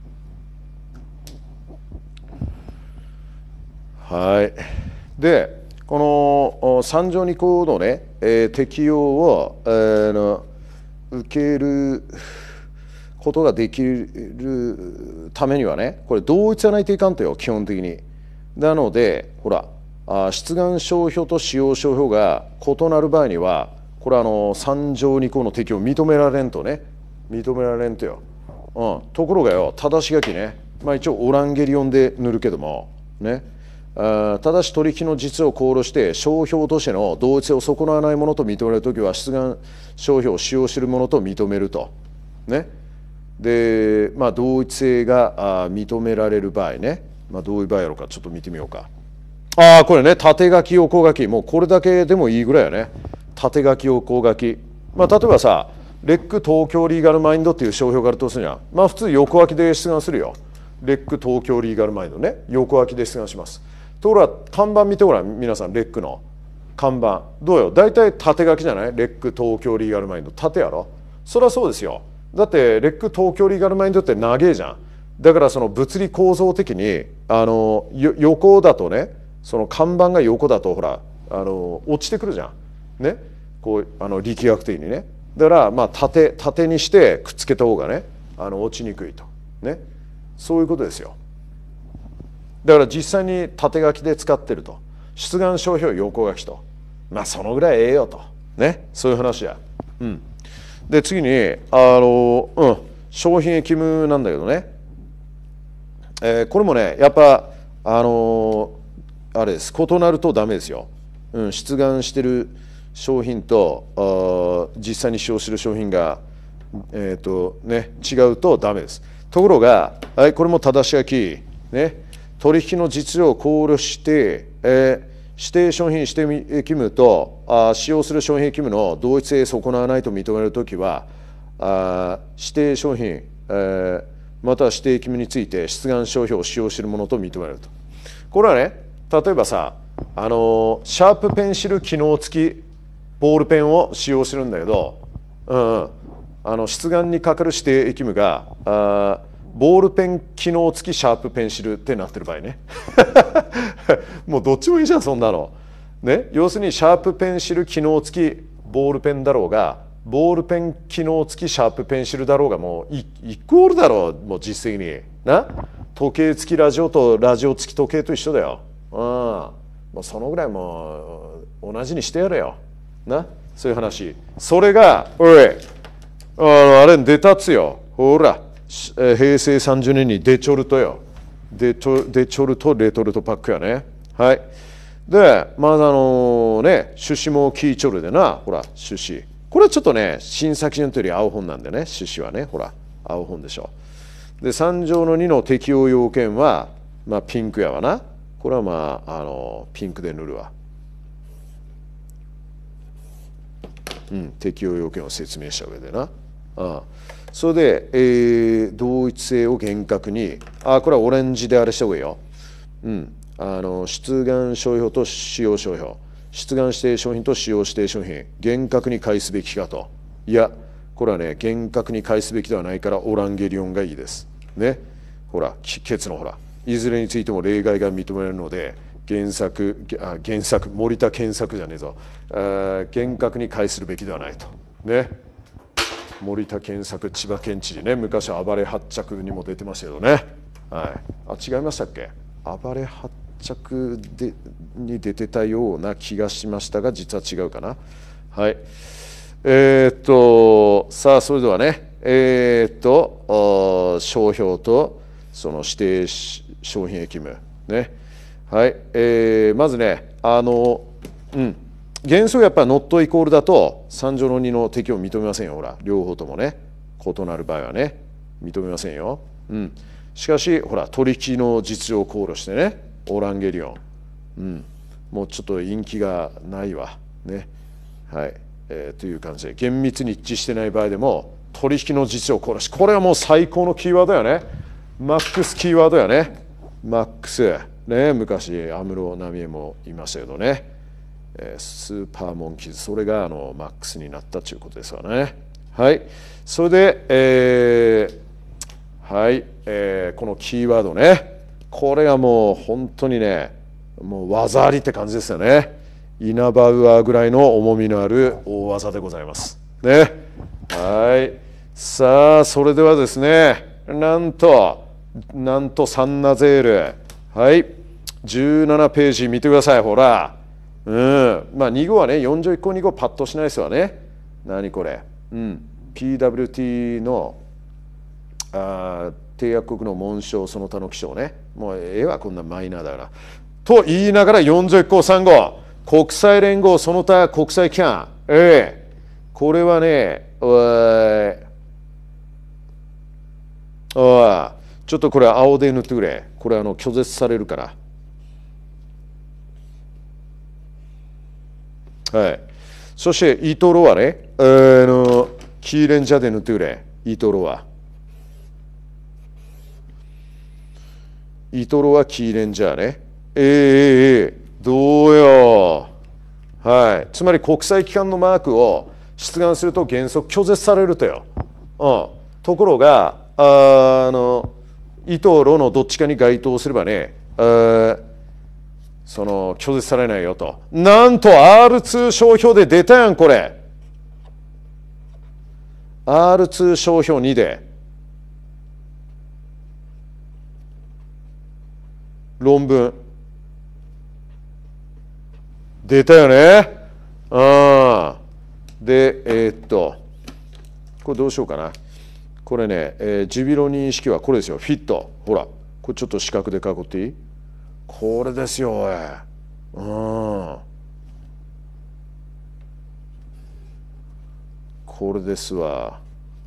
はい。で、このさん条に項のね、えー、適用を、えー、の受けることができるためにはね、これ同一じゃないといかんとよ、基本的に。なので、ほら、あ出願商標と使用商標が異なる場合には、これはあのさん条に項の適用を認められんとね、認められんとよ。うん、ところがよ、正し書きね、まあ一応オランゲリオンで塗るけども、ね、あただし取引の実を考慮して商標としての同一性を損なわないものと認めるときは出願商標を使用するものと認めると。ね。で、まあ同一性が認められる場合ね、まあどういう場合やろうかちょっと見てみようか。ああ、これね、縦書き、横書き、もうこれだけでもいいぐらいやね。縦書き、横書き。まあ例えばさ、レック東京リーガルマインドっていう商標があるとするには、まあ普通横書きで出願するよ。レック東京リーガルマインドね、横書きで出願します。ところが看板見てごらん、皆さん、レックの看板。どうよ、大体縦書きじゃない？レック東京リーガルマインド。縦やろ？そりゃそうですよ。だって、レック東京リーガルマインドって長えじゃん。だからその物理構造的に、あの、横だとね、その看板が横だとほら、あの、落ちてくるじゃん。ね。こう、あの、力学的にね。だから、まあ、縦、縦にしてくっつけた方がね、あの、落ちにくいと。ね。そういうことですよ。だから実際に縦書きで使ってると。出願商標横書きと。まあそのぐらいええよと。ね。そういう話や。うん。で、次に、あの、うん、商品役務なんだけどね。えー、これもね、やっぱ、あの、あれです。異なるとダメですよ。うん、出願してる商品と、あ実際に使用する商品が、えっと、ね、違うとダメです。ところが、はい、これも正し書き、ね。取引の実情を考慮して、えー、指定商品指定役務とあ使用する商品役務の同一性を損なわないと認めるときはあ指定商品、えー、または指定役務について出願商標を使用するものと認めると。これはね、例えばさ、あのシャープペンシル機能付きボールペンを使用するんだけど、うん、あの出願にかかる指定役務があボールペン機能付きシャープペンシルってなってる場合ねもうどっちもいいじゃんそんなの、ね、要するにシャープペンシル機能付きボールペンだろうがボールペン機能付きシャープペンシルだろうがもうイコールだろう、もう実績にな。時計付きラジオとラジオ付き時計と一緒だよ。うん、もうそのぐらいもう同じにしてやれよな。そういう話。それがおいあのあれ出たつよ。ほらへいせいさんじゅうねんにデチョルトよ。デチョデチョルトレトルトパックやね。はい。で、まずあのね、種子もキーチョルでな、ほら、種子。これはちょっとね、新作品というより青本なんでね、種子はね、ほら、青本でしょ。で、さん条のにの適用要件は、まあ、ピンクやわな。これはまあ、あの、ピンクで塗るわ。うん、適用要件を説明した上でな。ああそれで、えー、同一性を厳格に、あ、これはオレンジであれした方がいいよ。うん。あの、出願商標と使用商標、出願指定商品と使用指定商品、厳格に返すべきかと。いや、これはね、厳格に返すべきではないからオランゲリオンがいいです。ね。ほら、ケツのほら、いずれについても例外が認められるので、原作、あ原作、森田健作じゃねえぞ。あ厳格に返するべきではないと。ね。 森田健作千葉県知事ね、昔暴れ発着にも出てましたけどね、はい、あ違いましたっけ、暴れ発着でに出てたような気がしましたが実は違うかな。はい、えー、っとさあそれではね、えー、っと商標とその指定商品役務ね、はい、えー、まずねあのうん原則やっぱりノットイコールだとさん条のにの適用を認めませんよ。ほら両方ともね異なる場合はね認めませんよ。うん、しかしほら取引の実情を考慮してねオランゲリオン、うん、もうちょっと陰気がないわね、はい、えー、という感じで厳密に一致してない場合でも取引の実情を考慮し、これはもう最高のキーワードやね。マックスキーワードやね。マックスね、昔安室奈美恵も言いましたけどね、スーパーモンキーズ、それがあのマックスになったということですわね。はい、それで、えー、はい、えー、このキーワードね、これがもう本当にね、もう技ありって感じですよね。イナバウアーぐらいの重みのある大技でございますね。はい、さあそれではですね、なんとなんとサンナゼール、はいじゅうななページ見てください。ほら、うん、まあに号はねよん条いっ項に号パッとしないですわね。何これ、うん、ピーダブリューティー のあ締約国の紋章その他の記章ね、もう絵はこんなマイナーだからと言いながらよん条いっ項さん号国際連合その他国際機関、ええこれはねおいおいちょっとこれ青で塗ってくれ。これあの拒絶されるから。はい、そしてイトロはね、あのキーレンジャーで塗ってくれ。イトロはイトロはキーレンジャーね。えー、えー、どうよ。はい、つまり国際機関のマークを出願すると原則拒絶されるとよ。うん、ところがあのイトロのどっちかに該当すればね、あその拒絶されないよと。なんと アールツー 商標で出たやんこれ。アールツー 商標にで論文出たよね。あでえー、っとこれどうしようかな。これね、えー、ジュビロ認識はこれですよ。フィット、ほらこれちょっと四角で囲っていい？これですよおい。うん。これですわ。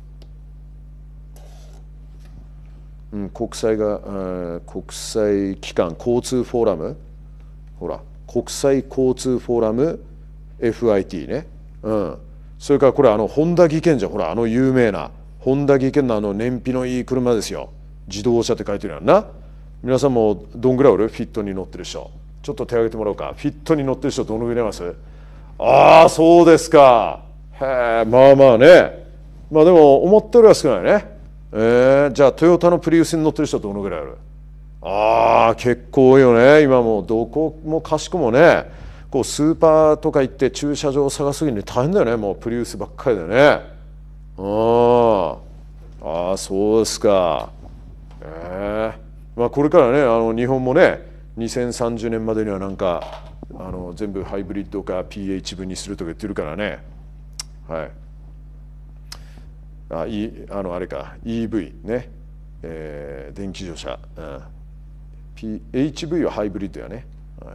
うん、国際が、国際機関交通フォーラム、ほら国際交通フォーラム エフアイティー ね。うん。それからこれあの本田技研じゃん、ほらあの有名な本田技研のあの燃費のいい車ですよ。自動車って書いてるやんな。皆さんもどんぐらいおる？フィットに乗ってる人ちょっと手挙げてもらおうか。フィットに乗ってる人どのぐらいいます？ああそうですか。へえ、まあまあね。まあでも思ったよりは少ないね。えー、じゃあトヨタのプリウスに乗ってる人どのぐらいある？ああ結構多いよね。今もうどこもかしこもね、こうスーパーとか行って駐車場を探す時に大変だよね。もうプリウスばっかりだよね。ああそうですか。ええーまあ、これからねあの日本もねにせんさんじゅうねんまでにはなんかあの全部ハイブリッドか ピーエイチ 分にするとか言ってるからね。はい。あいあのあれか イーブイ ね、えー、電気自動車、うん、P、エイチブイ はハイブリッドやね。はい、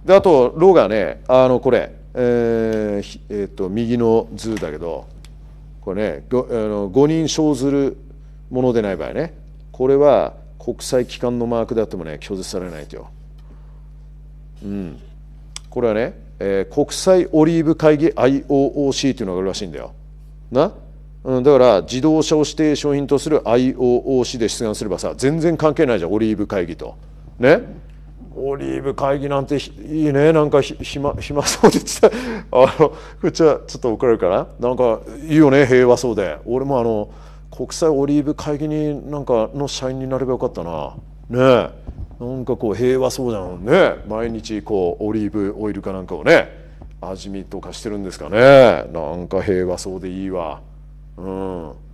であとロがねあのこれ、えーえー、と右の図だけどこれね ご, あのご人称ずるものでない場合ね、これは国際機関のマークであってもね拒絶されないとよ。うん、これはね、えー、国際オリーブ会議 アイオーオーシー というのがあるらしいんだよ。な、うん、だから自動車を指定商品とする アイオーオーシー で出願すればさ全然関係ないじゃんオリーブ会議とね。オリーブ会議なんていいね。なんかひ暇暇そうでしたあのこっちはちょっと怒られるかな。なんかいいよね平和そうで。俺もあの国際オリーブ会議になんかの社員になればよかったな。ねえなんかこう平和そうじゃんね。毎日こうオリーブオイルかなんかをね味見とかしてるんですかね。なんか平和そうでいいわ。 うん、はい。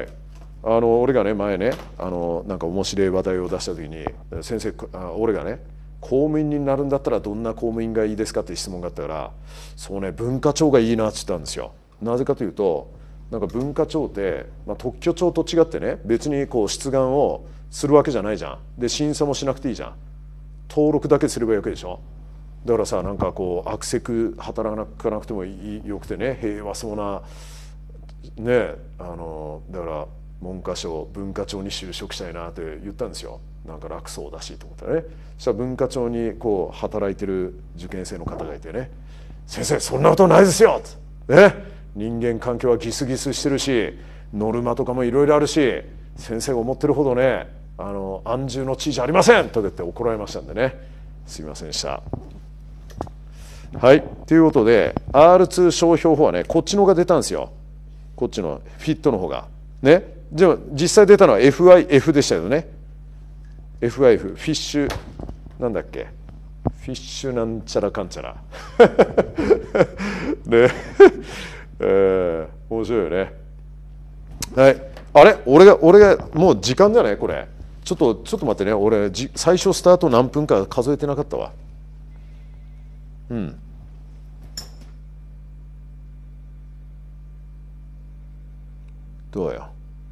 あの俺がね前ねあのなんか面白い話題を出した時に先生あ俺がね公務員になるんだったらどんな公務員がいいですかって質問があったからそうね文化庁がいいなって言ったんですよ。なぜかというとなんか文化庁って、まあ、特許庁と違ってね別にこう出願をするわけじゃないじゃん。で審査もしなくていいじゃん。登録だけすればいいわけでしょ。だからさなんかこう悪せ働かなくてもいいよくてね平和そうなねあのだから文科省文化庁に就職したいなって言ったんですよ。なんか楽そうだしと思ったらね。そしたら文化庁にこう働いてる受験生の方がいてね「先生そんなことないですよ」ね人間関係はギスギスしてるしノルマとかもいろいろあるし先生が思ってるほどねあの安住の地位じゃありませんとか言って怒られましたんでねすいませんでした。はいということで アールツー 商標法はねこっちの方が出たんですよ。こっちのフィットの方がね。でも実際出たのは エフアイエフ でしたよね。 エフアイエフ フィッシュなんだっけフィッシュなんちゃらかんちゃらねえー、面白いよね。はいあれ俺が俺がもう時間だねこれ。ちょっとちょっと待ってね俺じ最初スタート何分か数えてなかったわ。うんどうよ。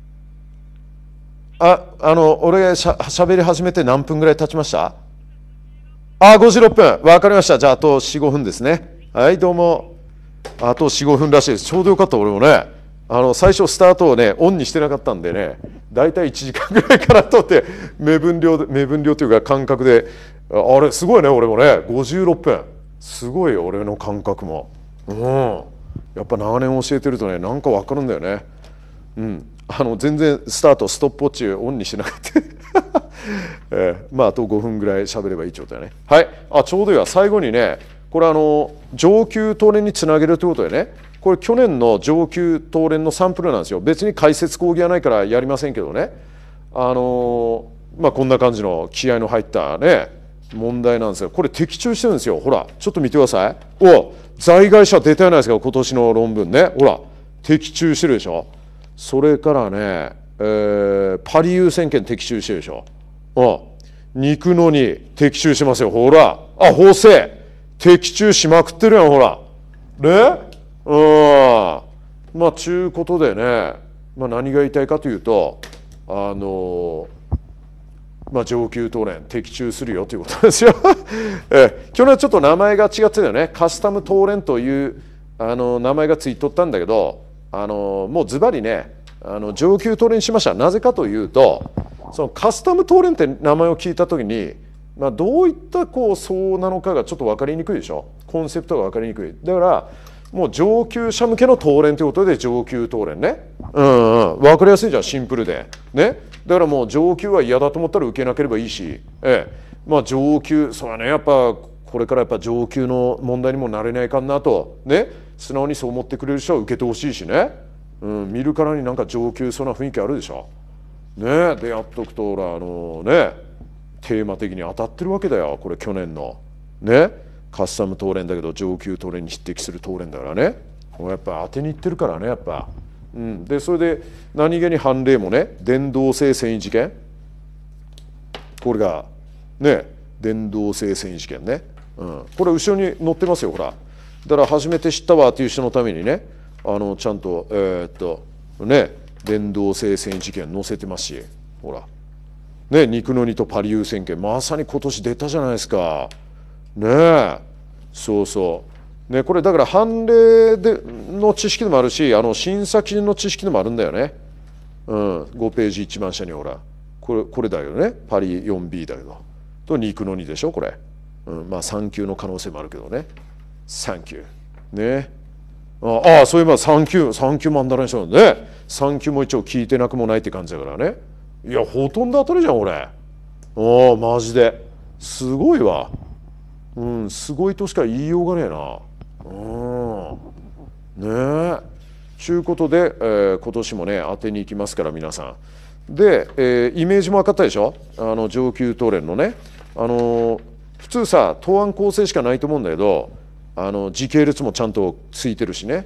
あ、あの、俺がしゃ、しゃべり始めて何分ぐらい経ちました？あ、ごじゅうろっぷん。わかりました。じゃあ、あとよん、ごふんですね。はい、どうも。あとよん、ごふんらしいです。ちょうどよかった、俺もね。あの、最初スタートをね、オンにしてなかったんでね、だいたいいちじかんぐらいからとって、目分量で、目分量というか感覚で、あれ、すごいね、俺もね。ごじゅうろっぷん。すごいよ、俺の感覚も。うん。やっぱ長年教えてるとね、なんかわかるんだよね。うん。あの全然スタートストップウォッチオンにしなくて、えー、まああとごふんぐらい喋ればいい状態ね。はい。あちょうどいいわ。最後にねこれあの上級東連につなげるということでねこれ去年の上級東連のサンプルなんですよ。別に解説講義はないからやりませんけどねあのー、まあこんな感じの気合の入ったね問題なんですがこれ的中してるんですよ。ほらちょっと見てください。お在外者出たじゃないですか今年の論文ね。ほら的中してるでしょ。それからね、えー、パリ優先権的中してるでしょ。うん。肉のに的中しますよ。ほら。あ、法制。的中しまくってるやん、ほら。ねうん。まあ、ちゅうことでね、まあ、何が言いたいかというと、あのー、まあ、上級東連的中するよということですよ。え去年はちょっと名前が違ってたよね。カスタム東連というあの名前がついとったんだけど、あのもうズバリねあの上級東連にしました。なぜかというとそのカスタム東連って名前を聞いた時に、まあ、どういったこう層なのかがちょっと分かりにくいでしょ。コンセプトが分かりにくい。だからもう上級者向けの東連ということで上級東連ね。うんうん分かりやすいじゃんシンプルでね。だからもう上級は嫌だと思ったら受けなければいいし、ええ、まあ上級そうだねやっぱこれからやっぱ上級の問題にもなれないかなとね。素直にそう思ってくれる人は受けてほしいしね、うん、見るからになんか上級そうな雰囲気あるでしょ。ねでやっとくとほらあのねテーマ的に当たってるわけだよ。これ去年のねカスタム東連だけど上級東連に匹敵する東連だからねやっぱ当てにいってるからねやっぱ、うん、でそれで何気に判例もね伝導性繊維事件これがね伝導性繊維事件ね、うん、これ後ろに載ってますよほら。だから初めて知ったわっていう人のためにねあのちゃんとえー、っとね伝導性繊維事件載せてますしほらね肉の煮とパリ優先権まさに今年出たじゃないですかねえそうそうねこれだから判例での知識でもあるしあの審査基準の知識でもあるんだよね。うん、ごページ一番下にほらこれこれだよねパリ よんビー だけどと肉の煮でしょこれ、うん、まあさん級の可能性もあるけどねさん級ねああそういえばさん級さん級マンダラにしたのねさん級も一応聞いてなくもないって感じだからね。いやほとんど当たるじゃん俺。ああマジですごいわ。うんすごいとしか言いようがねえな。うんねえちゅうことで、えー、今年もね当てに行きますから皆さんで、えー、イメージも分かったでしょ。あの上級東連のねあのー、普通さ答案構成しかないと思うんだけどあの時系列もちゃんとついてるしね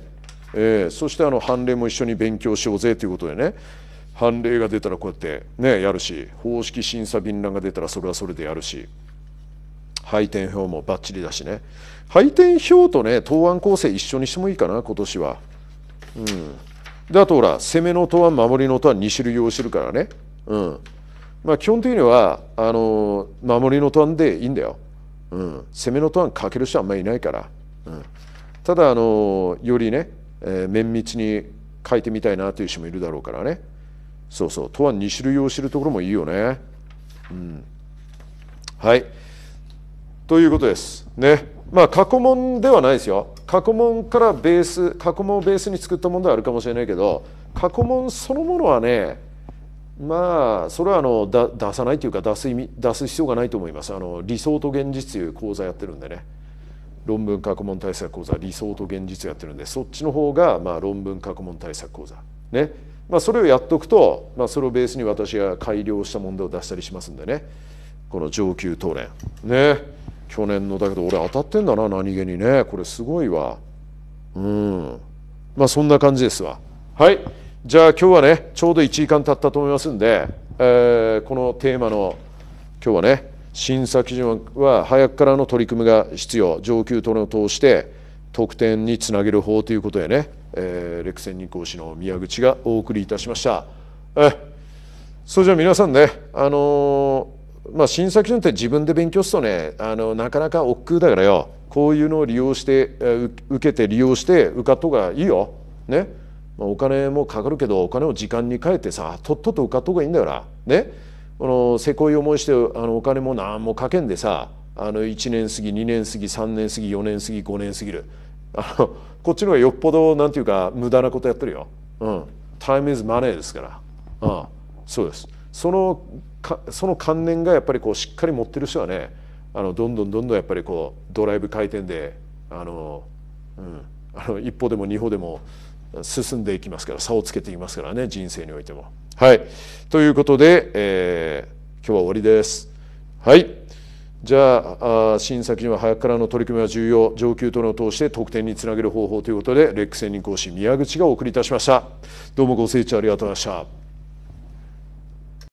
えー、そしてあの判例も一緒に勉強しようぜということでね、判例が出たらこうやってねやるし、方式審査便欄が出たらそれはそれでやるし、配点表もバッチリだしね。配点表とね答案構成一緒にしてもいいかな今年は。うん、であとほら攻めの答案守りの答案に種類用意してるからね。うん、まあ基本的にはあの守りの答案でいいんだよ。うん、攻めの答案書ける人はあんまりいないから。うん、ただあのよりね、えー、綿密に書いてみたいなという人もいるだろうからね。そうそう、答案に種類用意してるところもいいよね。うん、はい。ということですね。まあ過去問ではないですよ。過去問からベース、過去問をベースに作ったものではあるかもしれないけど、過去問そのものはね、まあそれはあのだ出さないというか出す意味出す必要がないと思います。あの理想と現実という講座やってるんでね。論文過去問対策講座、理想と現実やってるんで、そっちの方がまあ論文過去問対策講座ね。まあそれをやっとくと、まあそれをベースに私が改良した問題を出したりしますんでね。この上級答練ね。去年のだけど俺当たってんだな、何気にね。これすごいわ。うん。まあそんな感じですわ。はい。じゃあ今日はね、ちょうどいちじかん経ったと思いますんで、えー、このテーマの今日はね、審査基準は早くからの取り組みが必要。上級答練を通して得点につなげる方ということでね、えー、レク専任講師の宮口がお送りいたしました。えそれじゃあ皆さんね、あのーまあ審査基準って自分で勉強するとね、あのなかなか億劫だからよ、こういうのを利用して受けて利用して受かった方がいいよ。ね、まあ、お金もかかるけどお金を時間に変えてさ、とっとと受かった方がいいんだよな。ね、このせこい思いしてあのお金も何もかけんでさ、あのいちねん過ぎにねん過ぎさんねん過ぎよねん過ぎごねん過ぎる、あのこっちの方がよっぽどなんていうか無駄なことやってるよ。うん、タイムイズマネーですから。ああ、そうです。そのかその観念がやっぱりこうしっかり持ってる人はね、あのどんどんどんどんやっぱりこうドライブ回転であの、うん、あの一歩でも二歩でも進んでいきますから、差をつけていきますからね、人生においても。はい、ということで、えー、今日は終わりです。はい、じゃああ審査基準は早くからの取り組みは重要、上級答練を通して得点につなげる方法ということでレック専任講師宮口がお送りいたしました。どうもご清聴ありがとうございました。